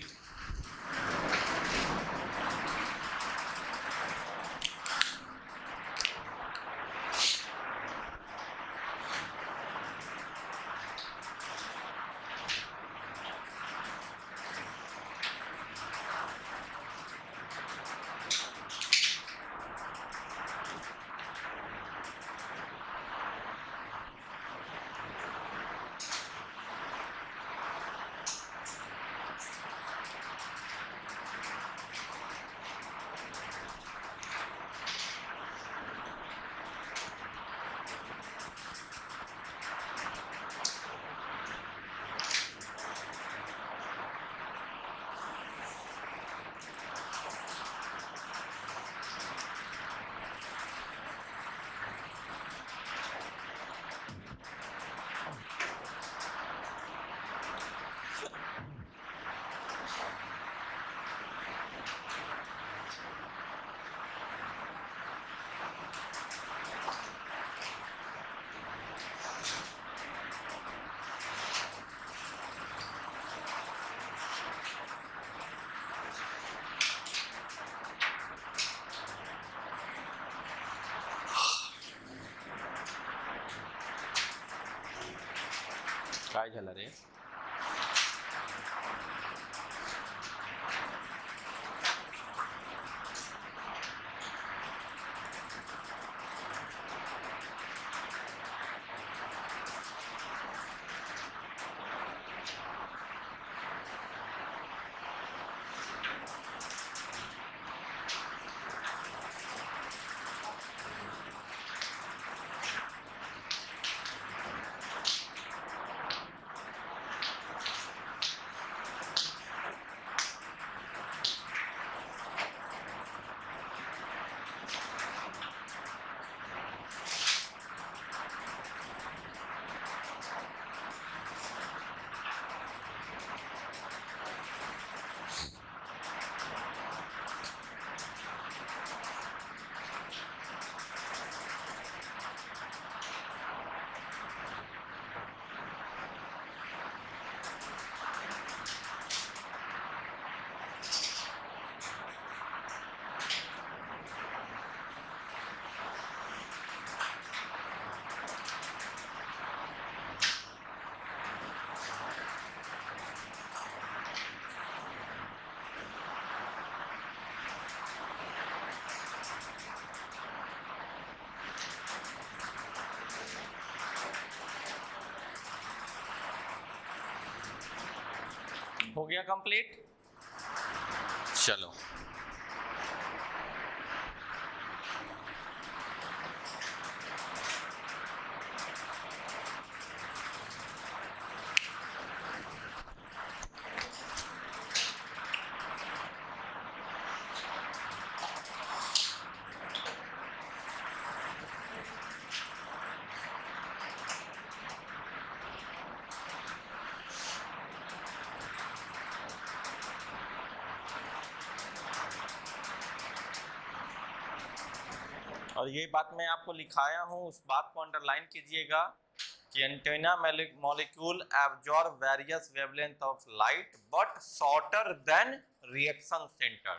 [SPEAKER 1] काय झालं रे? हो गया कंप्लीट। चलो और ये बात मैं आपको लिखाया हूं, उस बात को अंडरलाइन कीजिएगा कि antenna molecule absorb various wavelength of light but shorter than reaction center.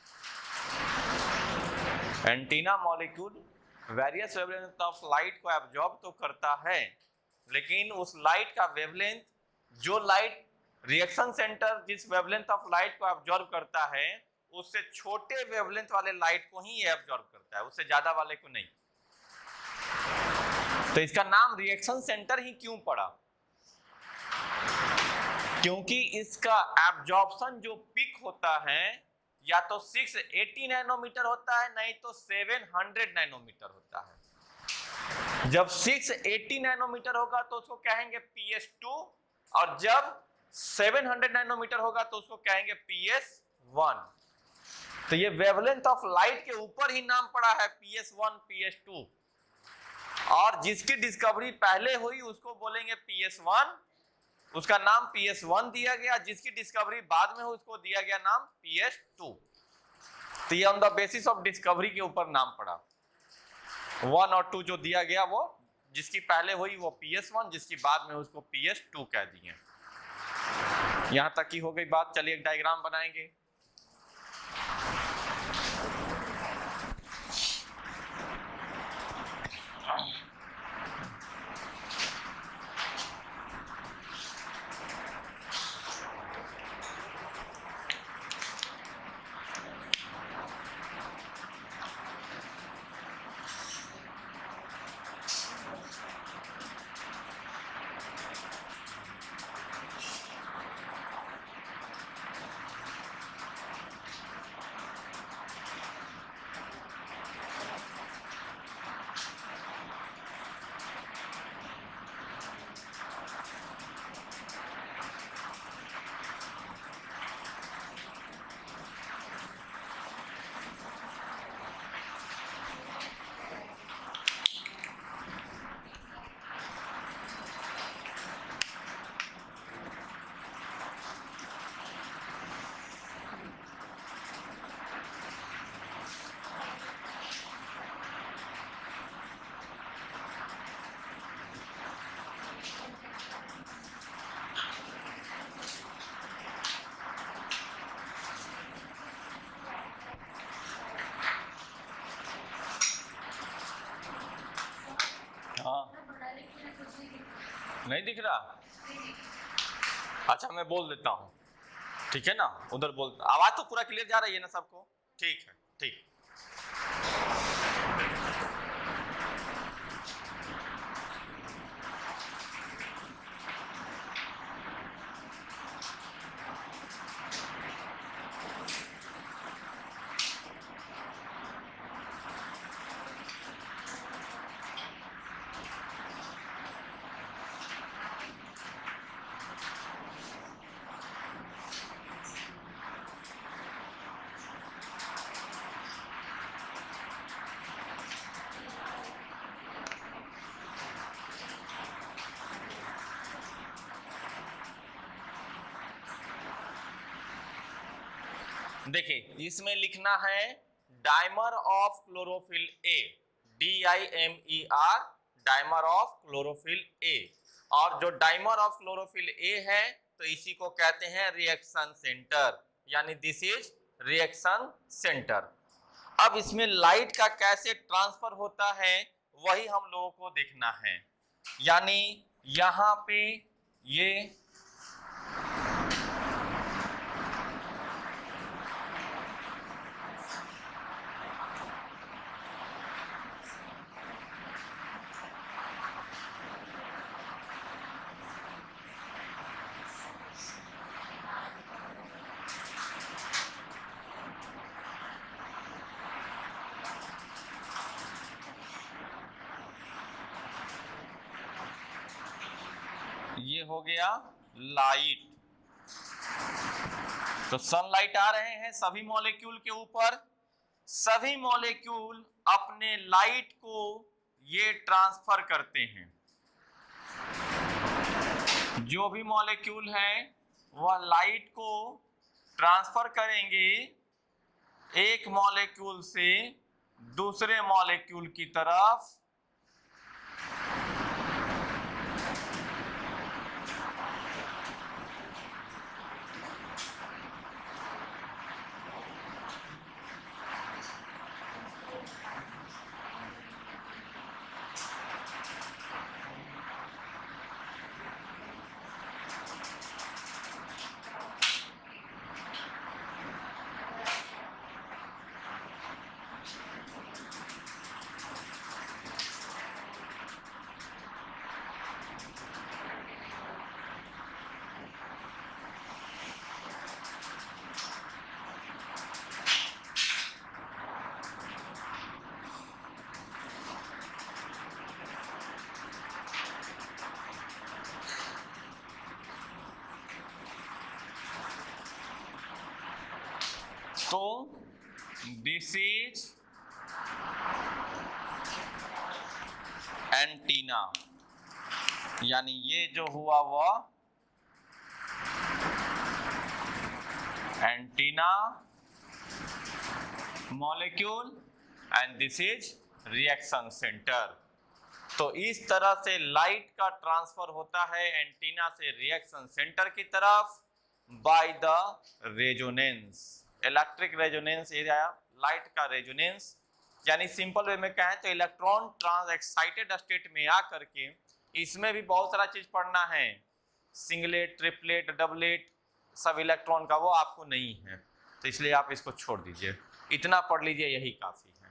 [SPEAKER 1] Antenna molecule various wavelength of light को एब्जॉर्ब तो करता है, लेकिन उस लाइट का वेवलेंथ, जो लाइट रिएक्शन सेंटर जिस वेवलेंथ ऑफ लाइट को एब्जॉर्ब करता है उससे छोटे वेवलेंथ वाले लाइट को ही एब्जॉर्ब करता है, उससे ज्यादा वाले को नहीं। तो इसका नाम रिएक्शन सेंटर ही क्यों पड़ा? क्योंकि इसका एब्जॉर्प्शन जो पिक होता है या तो 680 नैनोमीटर होता है, नहीं तो 700 नैनोमीटर होता है। जब 680 नैनोमीटर होगा तो उसको कहेंगे PS2, और जब 700 नैनोमीटर होगा तो उसको कहेंगे PS1। तो ये वेवलेंथ ऑफ लाइट के ऊपर ही नाम पड़ा है PS1 PS2। और जिसकी डिस्कवरी पहले हुई उसको बोलेंगे PS1, उसका नाम PS1 दिया गया। जिसकी डिस्कवरी बाद में हुई उसको दिया गया नाम PS2। तो ये on the basis of discovery के ऊपर नाम पड़ा। 1 और 2 जो दिया गया वो जिसकी पहले हुई वो PS1, जिसकी बाद में उसको PS2 कह दिए। यहां तक की हो गई बात। चलिए एक डायग्राम बनाएंगे। नहीं दिख रहा? अच्छा मैं बोल देता हूँ, ठीक है ना? उधर बोल, आवाज तो पूरा क्लियर जा रही है ना सबको? ठीक है, ठीक। देखिए इसमें लिखना है dimer of chlorophyll A, DIMER, dimer of chlorophyll A. और जो डाइमर ऑफ क्लोरोफिल ए है तो इसी को कहते हैं रिएक्शन सेंटर, यानी दिस इज रिएक्शन सेंटर। अब इसमें लाइट का कैसे ट्रांसफर होता है वही हम लोगों को देखना है। यानी यहां पे ये ये हो गया लाइट। तो सनलाइट आ रहे हैं सभी मॉलिक्यूल के ऊपर, सभी मॉलिक्यूल अपने लाइट को ये ट्रांसफर करते हैं। जो भी मॉलिक्यूल है वह लाइट को ट्रांसफर करेंगे एक मॉलिक्यूल से दूसरे मॉलिक्यूल की तरफ। तो दिस इज एंटीना, यानी ये जो हुआ वह antenna molecule and this is reaction center. तो इस तरह से लाइट का ट्रांसफर होता है एंटीना से रिएक्शन सेंटर की तरफ by the resonance. Electric resonance area, light का रेजोनेंस, यानी सिंपल वे में कहें तो इलेक्ट्रॉन ट्रांस एक्साइटेड स्टेट में आकर के, इसमें भी बहुत सारा चीज पढ़ना है, सिंगलेट, ट्रिपलेट, डबलेट, सब इलेक्ट्रॉन का, वो आपको नहीं है, तो इसलिए आप इसको छोड़ दीजिए, इतना पढ़ लीजिए, यही काफी है।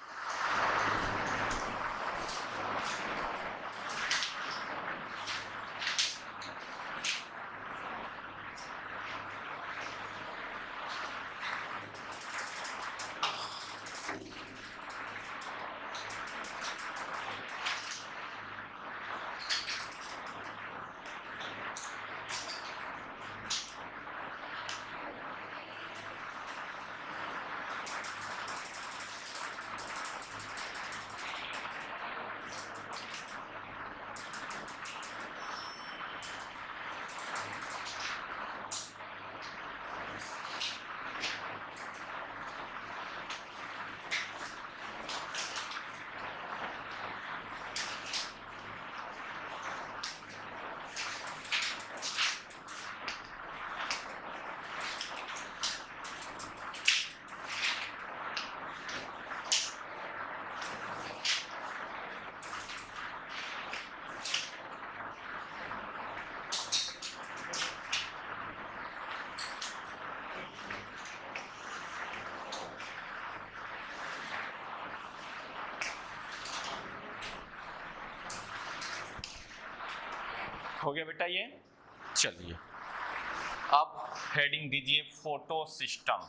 [SPEAKER 1] हो गया बेटा ये। चलिए अब हेडिंग दीजिए photo system.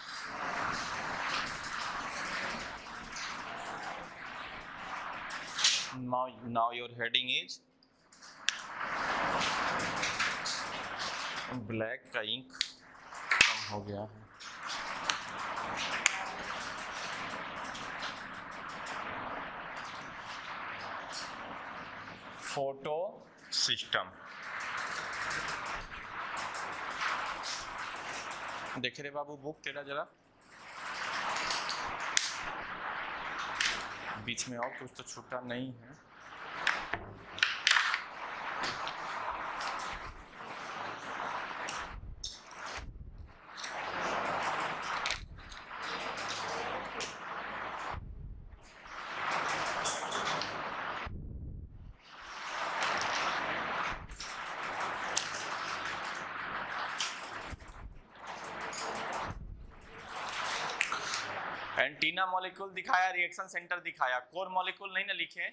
[SPEAKER 1] now your heading is black का इंक कम हो गया है। फोटो सिस्टम देखे रे बाबू, बुक तेरा जरा बीच में और कुछ तो छूटा नहीं है। एंटीना मॉलिक्यूल दिखाया, रिएक्शन सेंटर दिखाया, कोर मॉलिक्यूल नहीं ना लिखे।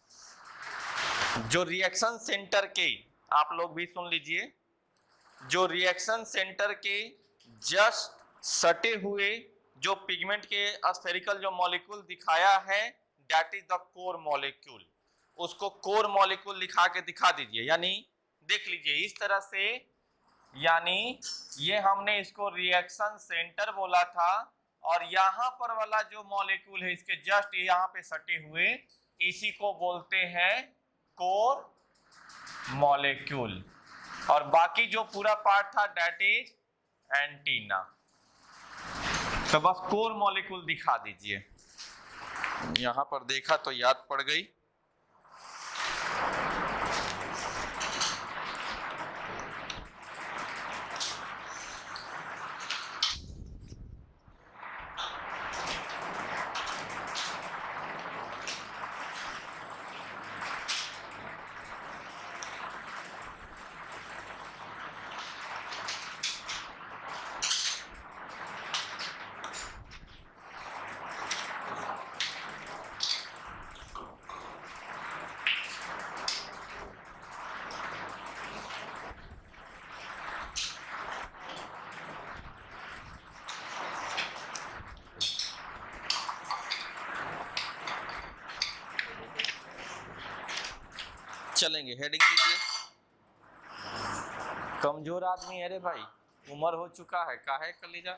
[SPEAKER 1] जो रिएक्शन सेंटर के, आप लोग भी सुन लीजिए, जो रिएक्शन सेंटर के जस्ट सटे हुए जो पिगमेंट के स्फेरिकल जो मॉलिक्यूल दिखाया है, that is the core molecule. उसको कोर मॉलिक्यूल लिखा के दिखा दीजिए, यानी देख लीजिए इस तरह से, यानी ये हमने इसको रिएक्शन सेंटर बोला था, और यहाँ पर वाला जो मॉलिक्यूल है इसके जस्ट यहाँ पे सटे हुए, इसी को बोलते हैं कोर मॉलिक्यूल, और बाकी जो पूरा पार्ट था दैट इज एंटीना। तो बस कोर मॉलिक्यूल दिखा दीजिए, यहाँ पर देखा तो याद पड़ गई। चलेंगे, हेडिंग कीजिए। कमजोर आदमी है रे भाई, उम्र हो चुका है, काहे कलीजा।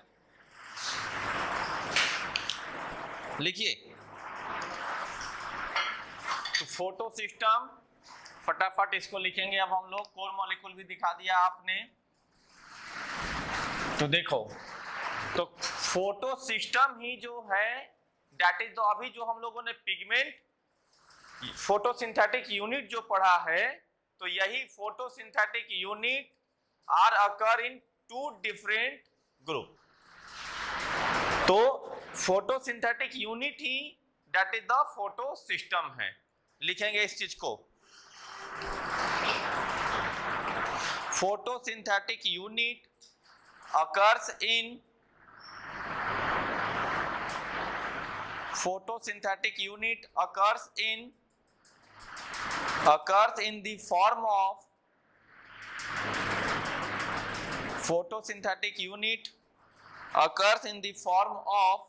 [SPEAKER 1] लिखिए, तो फोटो सिस्टम, फटाफट इसको लिखेंगे अब हम लोग। कोर मॉलिक्यूल भी दिखा दिया आपने। तो देखो, तो फोटो सिस्टम ही जो है दैट इज, तो अभी जो हम लोगों ने पिगमेंट फोटोसिंथेटिक यूनिट जो पढ़ा है, तो यही photosynthetic unit are occur in two different group. तो फोटोसिंथेटिक यूनिट ही that is the photo system है। लिखेंगे इस चीज को, photosynthetic unit occurs in photosynthetic unit occurs in the form of photosynthetic unit occurs in the form of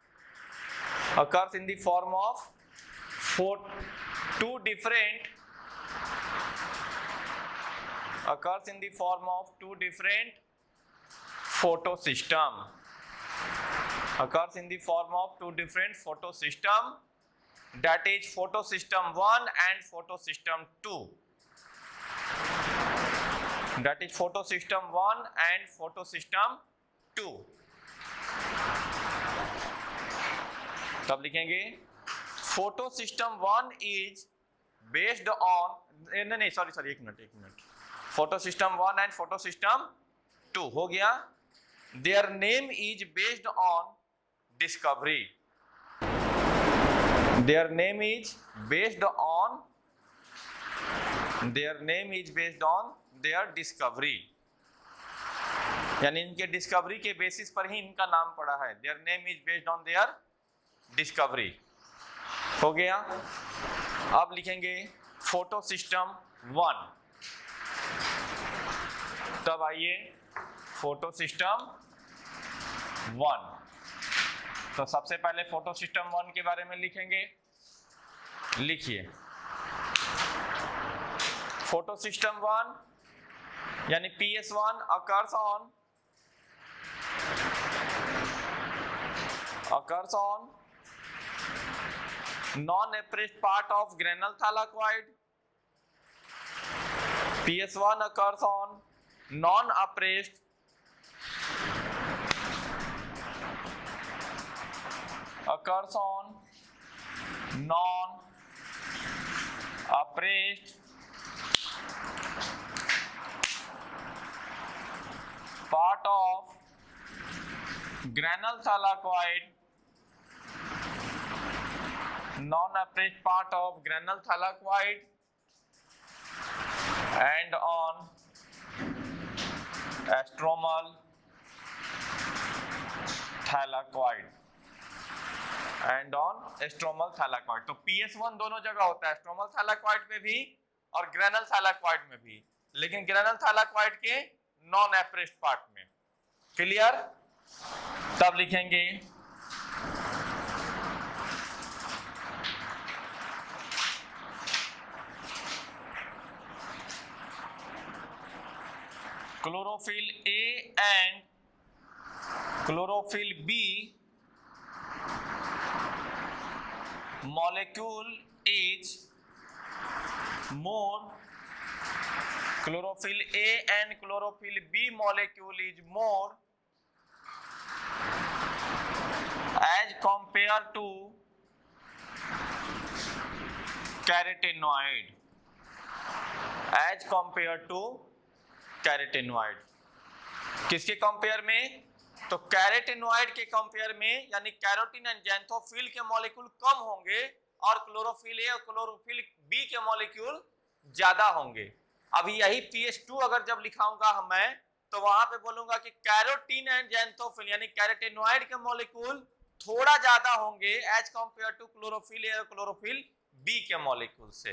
[SPEAKER 1] two different photosystem, occurs in the form of two different photosystem, that is photosystem 1 and photosystem 2, that is photosystem 1 and photosystem 2। तब लिखेंगे photosystem 1 is based on, नहीं sorry एक minute, photosystem 1 and photosystem 2 हो गया। Their name is based on discovery. Their name is based on their discovery, यानी इनके discovery के basis पर ही इनका नाम पड़ा है। Their name is based on their discovery। हो गया। अब लिखेंगे फोटोसिस्टम 1। तब आइए फोटोसिस्टम 1। तो सबसे पहले फोटोसिस्टम 1 के बारे में लिखेंगे। लिखिए, फोटोसिस्टम 1 यानी PS1 occurs on non-appraised part of granule thylakoid। PS1 occurs on non-appraised part of granule thylakoid, non-appraised part of granule thylakoid and on stromal thylakoid तो PS1 दोनों जगह होता है, स्ट्रोमल थैलाकॉइड में भी और ग्रेनल थैलाकॉइड में भी, लेकिन ग्रेनल थैलाकॉइड के नॉन एप्रेस्ड पार्ट में। क्लियर? तब लिखेंगे chlorophyll A and chlorophyll B molecule is more, chlorophyll A and chlorophyll B molecule is more as compared to carotenoid, किसके कंपेयर में? तो कैरोटीनॉइड के कंपेयर में, यानी कैरोटीन एंड जैंथोफिल के मॉलिक्यूल कम होंगे और क्लोरोफिल ए और क्लोरोफिल बी के मॉलिक्यूल ज्यादा होंगे। अभी यही PS2 अगर जब लिखाऊंगा मैं, तो वहां पे बोलूंगा कि कैरोटीन एंड जैंथोफिल यानी कैरोटीनॉइड के मॉलिक्यूल थोड़ा ज्यादा होंगे as compare to chlorophyll A और क्लोरोफिल बी के मॉलिक्यूल से।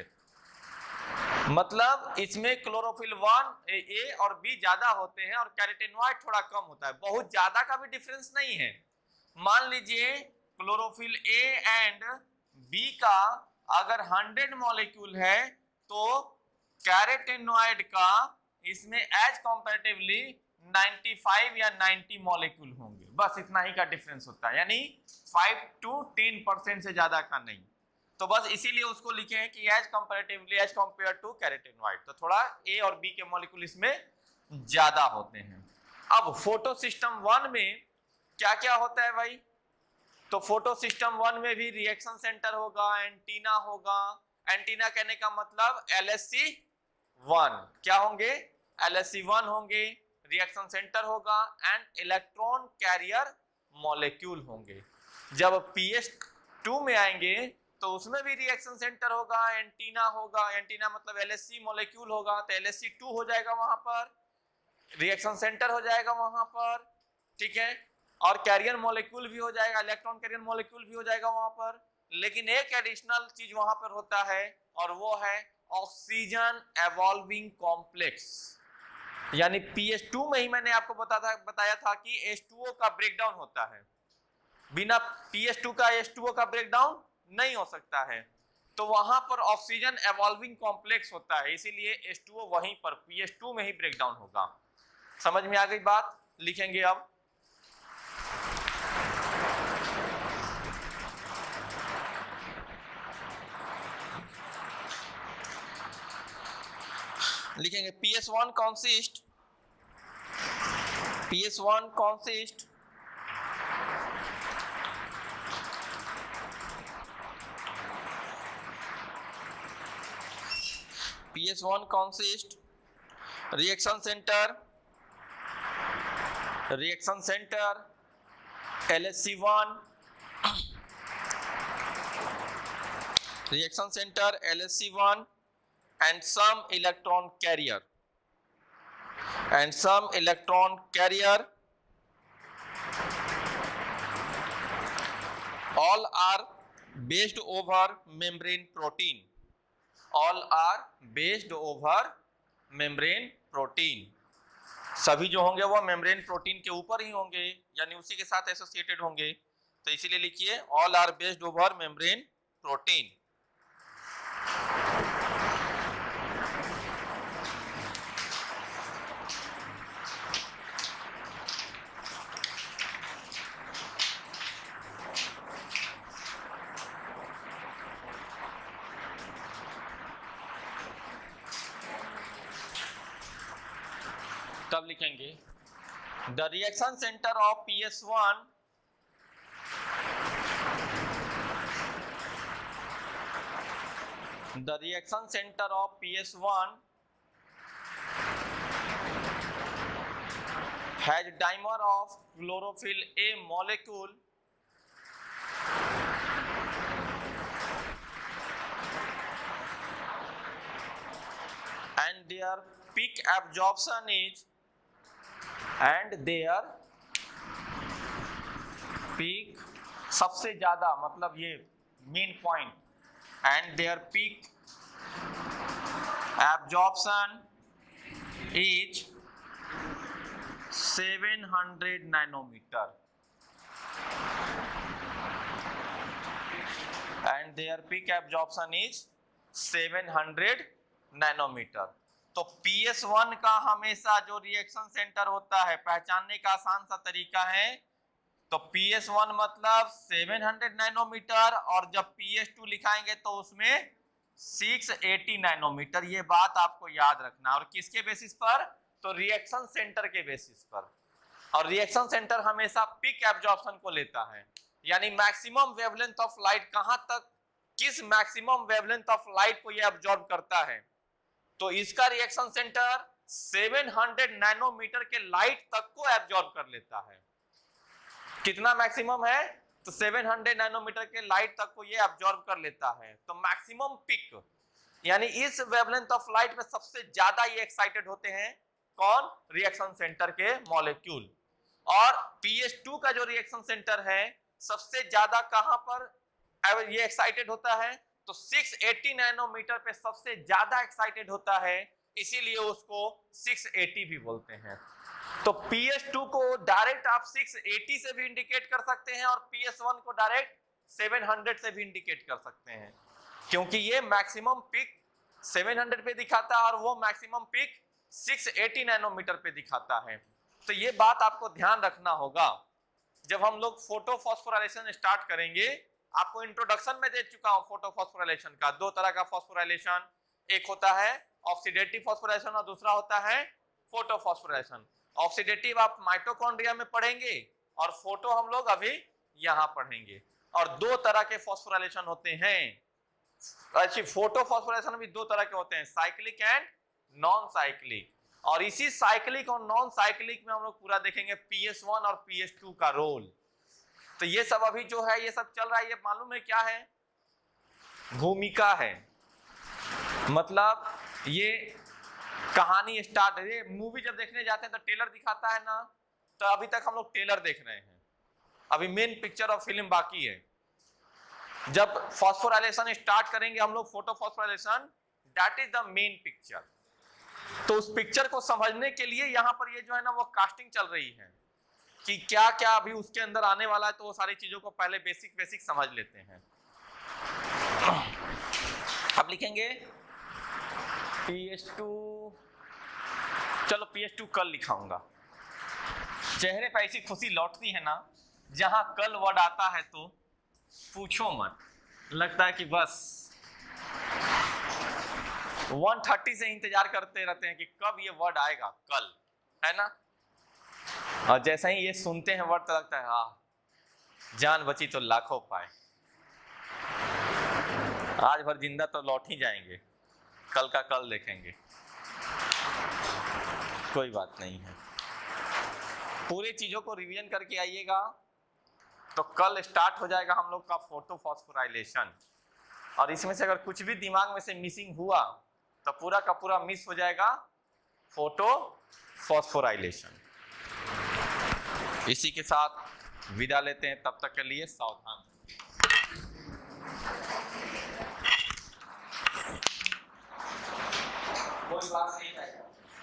[SPEAKER 1] मतलब इसमें क्लोरोफिल 1 ए और बी ज्यादा होते हैं और कैरोटीनॉइड थोड़ा कम होता है। बहुत ज्यादा का भी डिफरेंस नहीं है। मान लीजिए क्लोरोफिल ए एंड बी का अगर 100 मॉलिक्यूल है तो कैरोटीनॉइड का इसमें एज कंपैरेटिवली 95 या 90 मॉलिक्यूल होंगे। बस इतना ही का डिफरेंस होता है, यानी 5 to 10% से ज्यादा का नहीं। तो बस इसीलिए उसको लिखे हैं कि as comparatively as compare to carotenoid, तो थोड़ा ए और बी के मॉलिक्यूल इसमें ज्यादा होते हैं। अब फोटो सिस्टम 1 में क्या क्या होता है भाई? तो फोटो सिस्टम 1 में भी रिएक्शन सेंटर होगा, एंटीना होगा। एंटीना कहने का मतलब LSC1, क्या होंगे? LSC1 होंगे, रिएक्शन सेंटर होगा एंड इलेक्ट्रॉन कैरियर मॉलिक्यूल होंगे। जब PS2 में आएंगे तो उसमें भी रिएक्शन सेंटर होगा, एंटीना होगा, एंटीना मतलब LSC मॉलिक्यूल होगा, तो LSC2 हो जाएगा वहां पर, रिएक्शन सेंटर हो जाएगा वहां पर, ठीक है, और कैरियर मॉलिक्यूल भी हो जाएगा, इलेक्ट्रॉन कैरियर मॉलिक्यूल भी हो जाएगा वहां पर। लेकिन एक एडिशनल चीज वहां पर होता है और वो है ऑक्सीजन एवॉल्विंग कॉम्प्लेक्स। यानी PS2 में ही मैंने आपको बताया था कि H2O का ब्रेकडाउन होता है, बिना PS2 का H2O का ब्रेकडाउन नहीं हो सकता है, तो वहां पर ऑक्सीजन एवॉल्विंग कॉम्प्लेक्स होता है, इसीलिए H2O वहीं पर PS2 में ही ब्रेकडाउन होगा। समझ में आ गई बात? लिखेंगे अब लिखेंगे PS1 consist PS1 consist reaction center LSC1 reaction center LSC1 and some electron carrier all are based over membrane protein, सभी जो होंगे वो मेम्ब्रेन प्रोटीन के ऊपर ही होंगे, यानी उसी के साथ एसोसिएटेड होंगे, तो इसीलिए लिखिए all are based over membrane protein. तब लिखेंगे the reaction center of PS1 has dimer of chlorophyll A molecule and their peak absorption is सबसे ज्यादा मतलब ये main point, and their peak absorption is 700 nanometer and their peak absorption is 700 nanometer. तो PS1 का हमेशा जो reaction centre होता है पहचानने का आसान सा तरीका है, तो PS1 मतलब 700 नैनोमीटर और जब PS2 लिखाएंगे तो उसमें 680 नैनोमीटर। ये बात आपको याद रखना, और किसके बेसिस पर? तो रिएक्शन सेंटर के बेसिस पर। और रिएक्शन सेंटर हमेशा पीक एब्जॉर्प्शन को लेता है, यानी मैक्सिमम वेवलेंथ ऑफ लाइट कहां तक, किस मैक्सिमम वेवलेंथ ऑफ लाइट को ये एब्जॉर्ब करता है, तो इसका रिएक्शन सेंटर 700 नैनोमीटर के लाइट तक को एब्जॉर्ब कर लेता है। कितना मैक्सिमम है? तो 700 नैनोमीटर के लाइट तक को ये एब्जॉर्ब कर लेता है। तो मैक्सिमम पिक, यानी इस वेवलेंथ ऑफ लाइट में सबसे ज्यादा ये एक्साइटेड होते हैं कौन? रिएक्शन सेंटर के मॉलिक्यूल। और PS2 का जो रिएक्शन सेंटर है सबसे ज्यादा कहां पर ये एक्साइटेड होता है? तो 680 नैनोमीटर पे सबसे ज्यादा एक्साइटेड होता है, इसीलिए उसको 680 भी बोलते हैं। तो PS2 को डायरेक्ट आप 680 से भी इंडिकेट कर सकते हैं और PS1 को डायरेक्ट 700 से भी इंडिकेट कर सकते हैं, क्योंकि ये मैक्सिमम पिक 700 पे दिखाता है और वो मैक्सिमम पिक 680 नैनोमीटर पे दिखाता है। तो ये बात आपको ध्यान रखना होगा। जब हम लोग फोटो फॉस्फोराइलेशन स्टार्ट करेंगे, आपको इंट्रोडक्शन में दे चुका हूं फोटोफॉस्फोराइलेशन का। दो तरह का फॉस्फोराइलेशन, एक होता है ऑक्सीडेटिव फॉस्फोराइलेशन और दूसरा होता है फोटोफॉस्फोराइलेशन। ऑक्सीडेटिव आप माइटोकॉन्ड्रिया में पढ़ेंगे और फोटो हम लोग अभी यहां पढ़ेंगे। और दो तरह के फॉस्फोराइलेशन होते हैं। अच्छी फोटोफॉस्फोराइलेशन भी दो तरह के होते हैं, साइक्लिक एंड नॉन साइक्लिक। और इसी साइक्लिक और नॉन साइक्लिक में हम लोग पूरा देखेंगे PS1 और PS2 का रोल। तो ये सब अभी जो है ये सब चल रहा है, ये मालूम है क्या है? भूमिका है। मतलब ये कहानी स्टार्ट है। ये मूवी जब देखने जाते हैं तो टेलर दिखाता है ना, तो अभी तक हम लोग टेलर देख रहे हैं, अभी मेन पिक्चर और फिल्म बाकी है। जब फॉस्फोराइलेशन स्टार्ट करेंगे हम लोग, photophosphorylation, that is the main picture. तो उस पिक्चर को समझने के लिए यहाँ पर ये जो है ना वो कास्टिंग चल रही है कि क्या क्या अभी उसके अंदर आने वाला है। तो वो सारी चीजों को पहले बेसिक समझ लेते हैं। अब लिखेंगे PS2, चलो PS2 कल लिखाऊंगा। चेहरे पर ऐसी खुशी लौटती है ना जहां कल वर्ड आता है तो पूछो मत, लगता है कि बस 1:30 से इंतजार करते रहते हैं कि कब ये वर्ड आएगा, कल, है ना। और जैसे ही ये सुनते हैं वर्ड तो लगता है हाँ, जान बची तो लाखों पाए। आज भर जिंदा तो लौट ही जाएंगे, कल का कल देखेंगे, कोई बात नहीं है। पूरी चीजों को रिवीजन करके आइएगा तो कल स्टार्ट हो जाएगा हम लोग का फोटोफॉस्फोराइलेशन। और इसमें से अगर कुछ भी दिमाग में से मिसिंग हुआ तो पूरा का पूरा मिस हो जाएगा फोटोफॉस्फोराइलेशन। इसी के साथ विदा लेते हैं, तब तक के लिए सावधान। कोई बात नहीं है।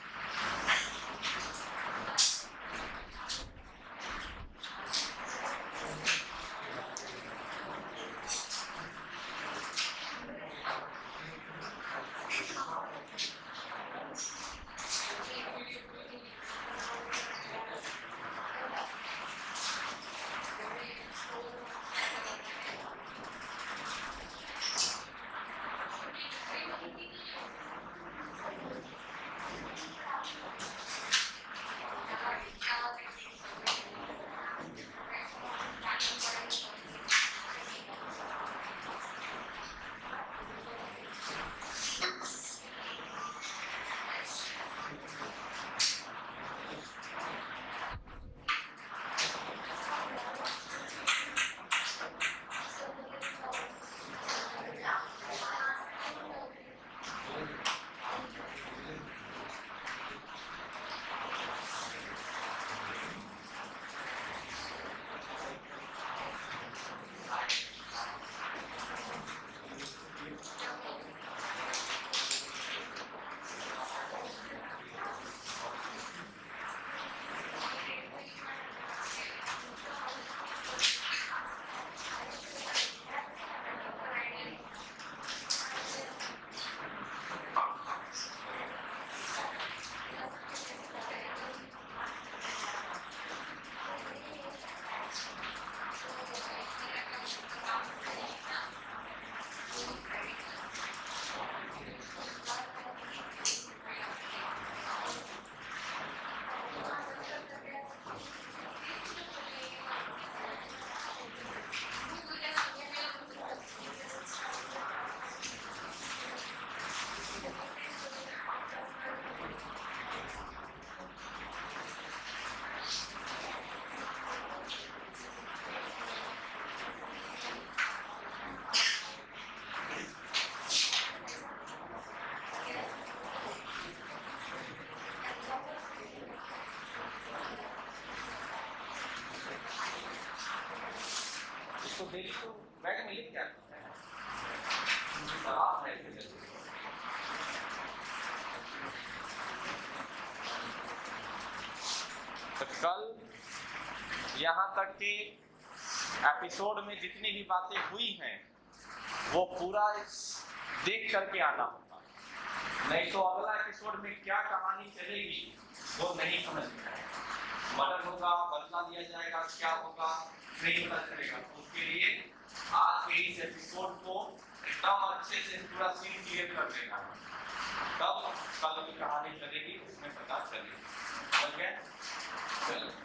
[SPEAKER 1] तो डेली तो बैग में लिख क्या तो कल यहाँ तक के एपिसोड में जितनी भी बातें हुई हैं वो पूरा देख करके आना होगा, नहीं तो अगला एपिसोड में क्या कहानी चलेगी वो नहीं समझ में आएगा। मर्डर होगा, बदला दिया जाएगा, क्या होगा नहीं पता चलेगा। तो उसके लिए आज के इस एपिसोड को एकदम अच्छे से पूरा सीन क्लियर कर देना, तब कल की कहानी चलेगी, उसमें पता चलेगा। ठीक है, चलो।